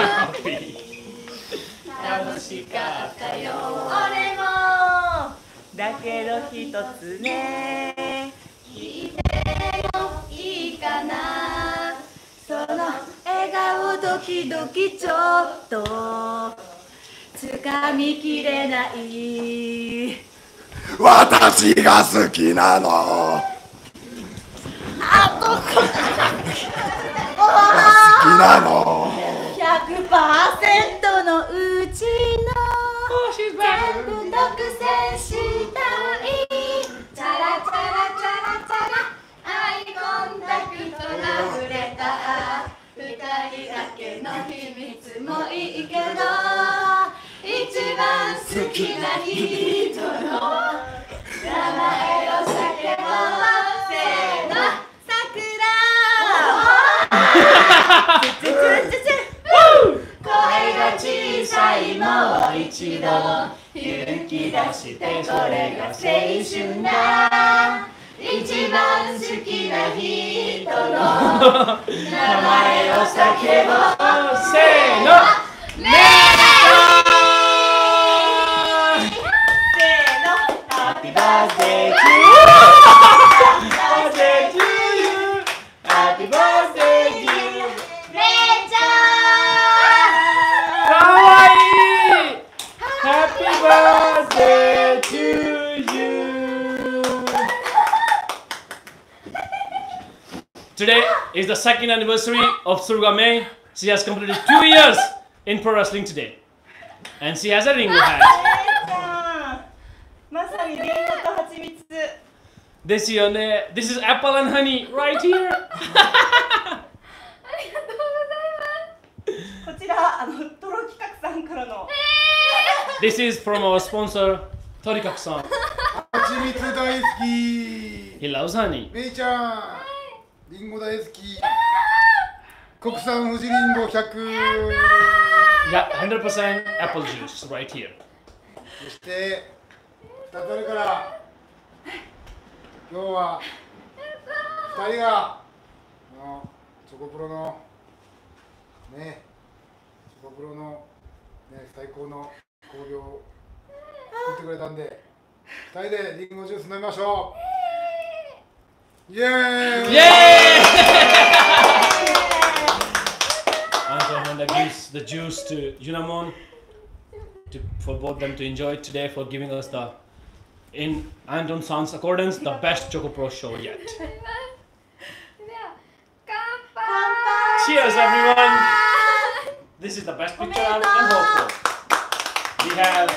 楽しかったよ俺もだけど一つね聞いてもいいかなその笑顔ドキドキちょっと掴みきれない私が好きなのあと好きなのひゃくパーセントのうちの全部独占したいチャラチャラチャラチャラアイコンタクトが触れた二人だけの秘密もいいけど一番好きな人の名前を叫ぼうせーの桜声が小さいもう一度勇気出してこれが青春だ一番好きな人の名前を叫ぼうせーのねHappy birthday to you Happy birthday to you レイちゃんかわいい Happy birthday to you Today is the second anniversary of Surga May. She has completed two years in pro wrestling today. And she has a ring hat. まさにリンゴと蜂蜜。 This year, this is apple and honey right here. こちらあのトロ企画さんからの。 This is from our sponsor, Torikaku-san. 蜂蜜大好き He loves honey. めいちゃんリンゴ大好き国産富士リンゴひゃく Yeah, one hundred percent apple juice right here. そしてふたつあるから今日はふたりがこのチョコプロのねチョコプロのね最高の興行を作ってくれたんでふたりでリンゴジュース飲みましょうイエーイ Yay! Anton Honda gives the juice to Junamon to, for both them to enjoy it today, for giving us the, in Anton San's accordance, the best Choco Pro show yet. Cheers, everyone! This is the best picture I'm hopeful. We have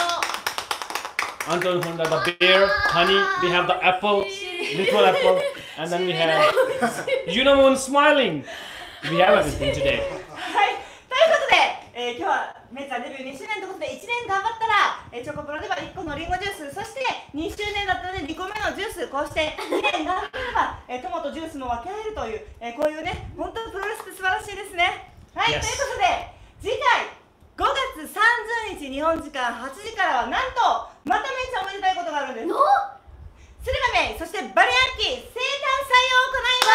Anton Honda, the bear, honey, we have the apple, literal apple, and then we have Junamon smiling. We have everything today. はい、ということで、えー、今日はめいちゃんデビューにしゅうねんということでいちねん頑張ったら、えー、チョコプロではいっこのリンゴジュース、そしてにしゅうねんだったのでにこめのジュース、こうしてにねん頑張れば、えー、トマトジュースも分け合えるという、えー、こういうね、本当にプロレスって素晴らしいですね。はい、 Yes. ということで次回ごがつさんじゅうにち日本時間はちじからはなんとまためいちゃんおめでたいことがあるんです。駿河メイ、そしてバリアンキ生誕祭を行い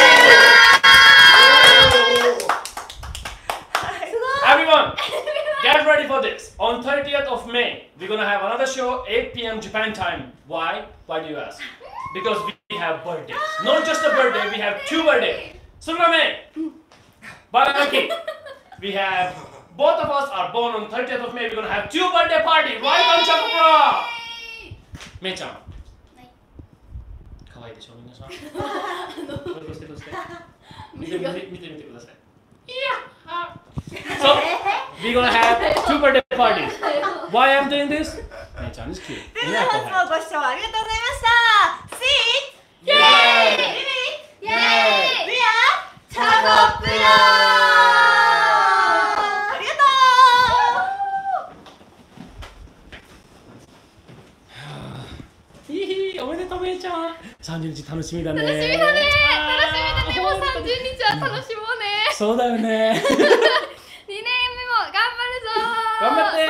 ます。 Everyone, get ready for this. On thirtieth of May, we're gonna have another show, eight p m Japan time. Why? Why do you ask? Because we have birthdays. Not just a birthday, we have two birthdays. Surame, Baranaki. We have, both of us are born on thirtieth of May. We're gonna have two birthday parties right on Chakapura. Mei-chan. Kawaii desho, minasan. Kore shite, kore shite. Mite, mite, mite, mite kudasai. Yeah. So, we're gonna have two birthday parties. Why I'm doing this? Mei-chan is cute. ということで本日もご視聴ありがとうございました。See it! Yay! Live it! Yay! We are チャコプロありがとう。 ひひ、おめでとうめいちゃん。さんじゅうにち楽しみだね。 楽しみだね。楽しみだね。もうさんじゅうにちは楽しもうね。 そうだよね。 にねんめも頑張るぞ。 頑張って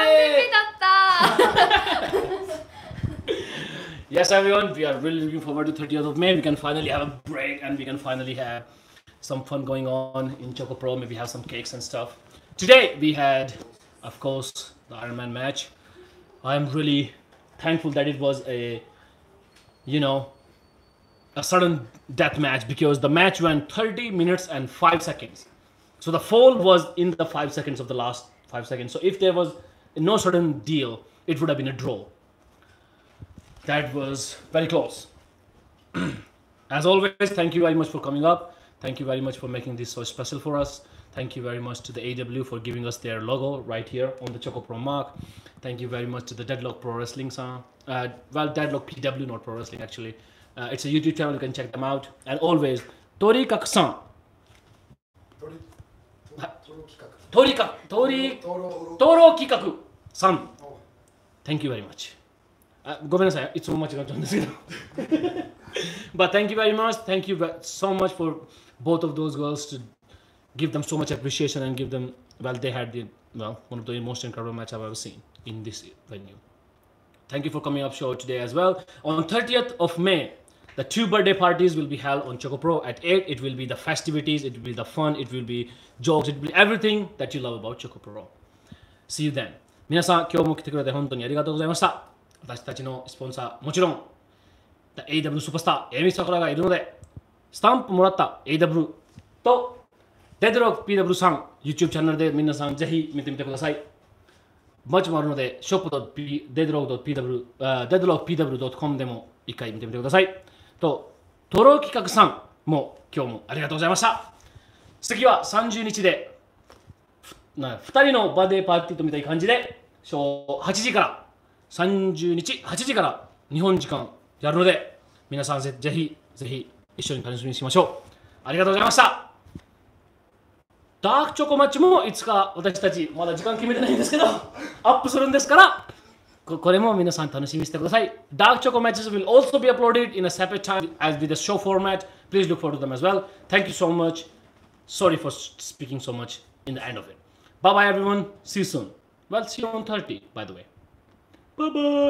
さんねんめだった。 Yes, everyone, we are really looking forward to thirtieth of May. We can finally have a break and we can finally have some fun going on in Choco Pro. Maybe have some cakes and stuff. Today we had, of course, the Iron Man match. I am really thankful that it was a, you know, a sudden death match because the match went thirty minutes and five seconds. So the fall was in the five seconds of the last five seconds. So if there was no sudden deal, it would have been a draw. That was very close. As always, thank you very much for coming up. Thank you very much for making this so special for us. Thank you very much to the A W for giving us their logo right here on the Choco Pro mark. Thank you very much to the Deadlock Pro Wrestling son. Uh, well, Deadlock P W, not Pro Wrestling actually. Uh, it's a YouTube channel, you can check them out. And always, Torikaku-san. Torikaku, Tori, Toro Kikaku-san. Thank you very much. Uh, ごめんなさい、いつも間違っちゃうんですけど。But thank you very much. Thank you so much for both of those girls to give them so much appreciation and give them, well, they had the, well, one of the most incredible match I've ever seen in this venue. Thank you for coming up show today as well. On thirtieth of May, the two birthday parties will be held on Choco Pro at eight. It will be the festivities, it will be the fun, it will be jokes, it will be everything that you love about Choco Pro. See you then. 皆さん、今日も来てくれて本当にありがとうございました。私たちのスポンサー、もちろん、The エーダブリュー スーパースター、エミサクラがいるので、スタンプもらった エーダブリュー と、デッドロック ピーダブリュー さん、YouTube チャンネルで皆さんぜひ見てみてください。マッチもあるので、ショップ デッドロック ピーダブリュー、デッドロック ピーダブリュー ドットコム でも一回見てみてください。と、トロ企画さんも今日もありがとうございました。次はさんじゅうにちで、なふたりのバーデーパーティーとみたい感じで、はちじから、さんじゅうにちはちじから日本時間やるので、皆さんぜひぜひ一緒に楽しみにしましょう。ありがとうございました。ダークチョコマッチもいつか私たちまだ時間決めてないんですけどアップするんですからこ、これも皆さん楽しみにしてください。Dark Choco matches will also be uploaded in a separate time as with the show format. Please look forward to them as well. Thank you so much. Sorry for speaking so much in the end of it. Bye bye everyone. See you soon. Well, see you on thirty by the way. Bye bye.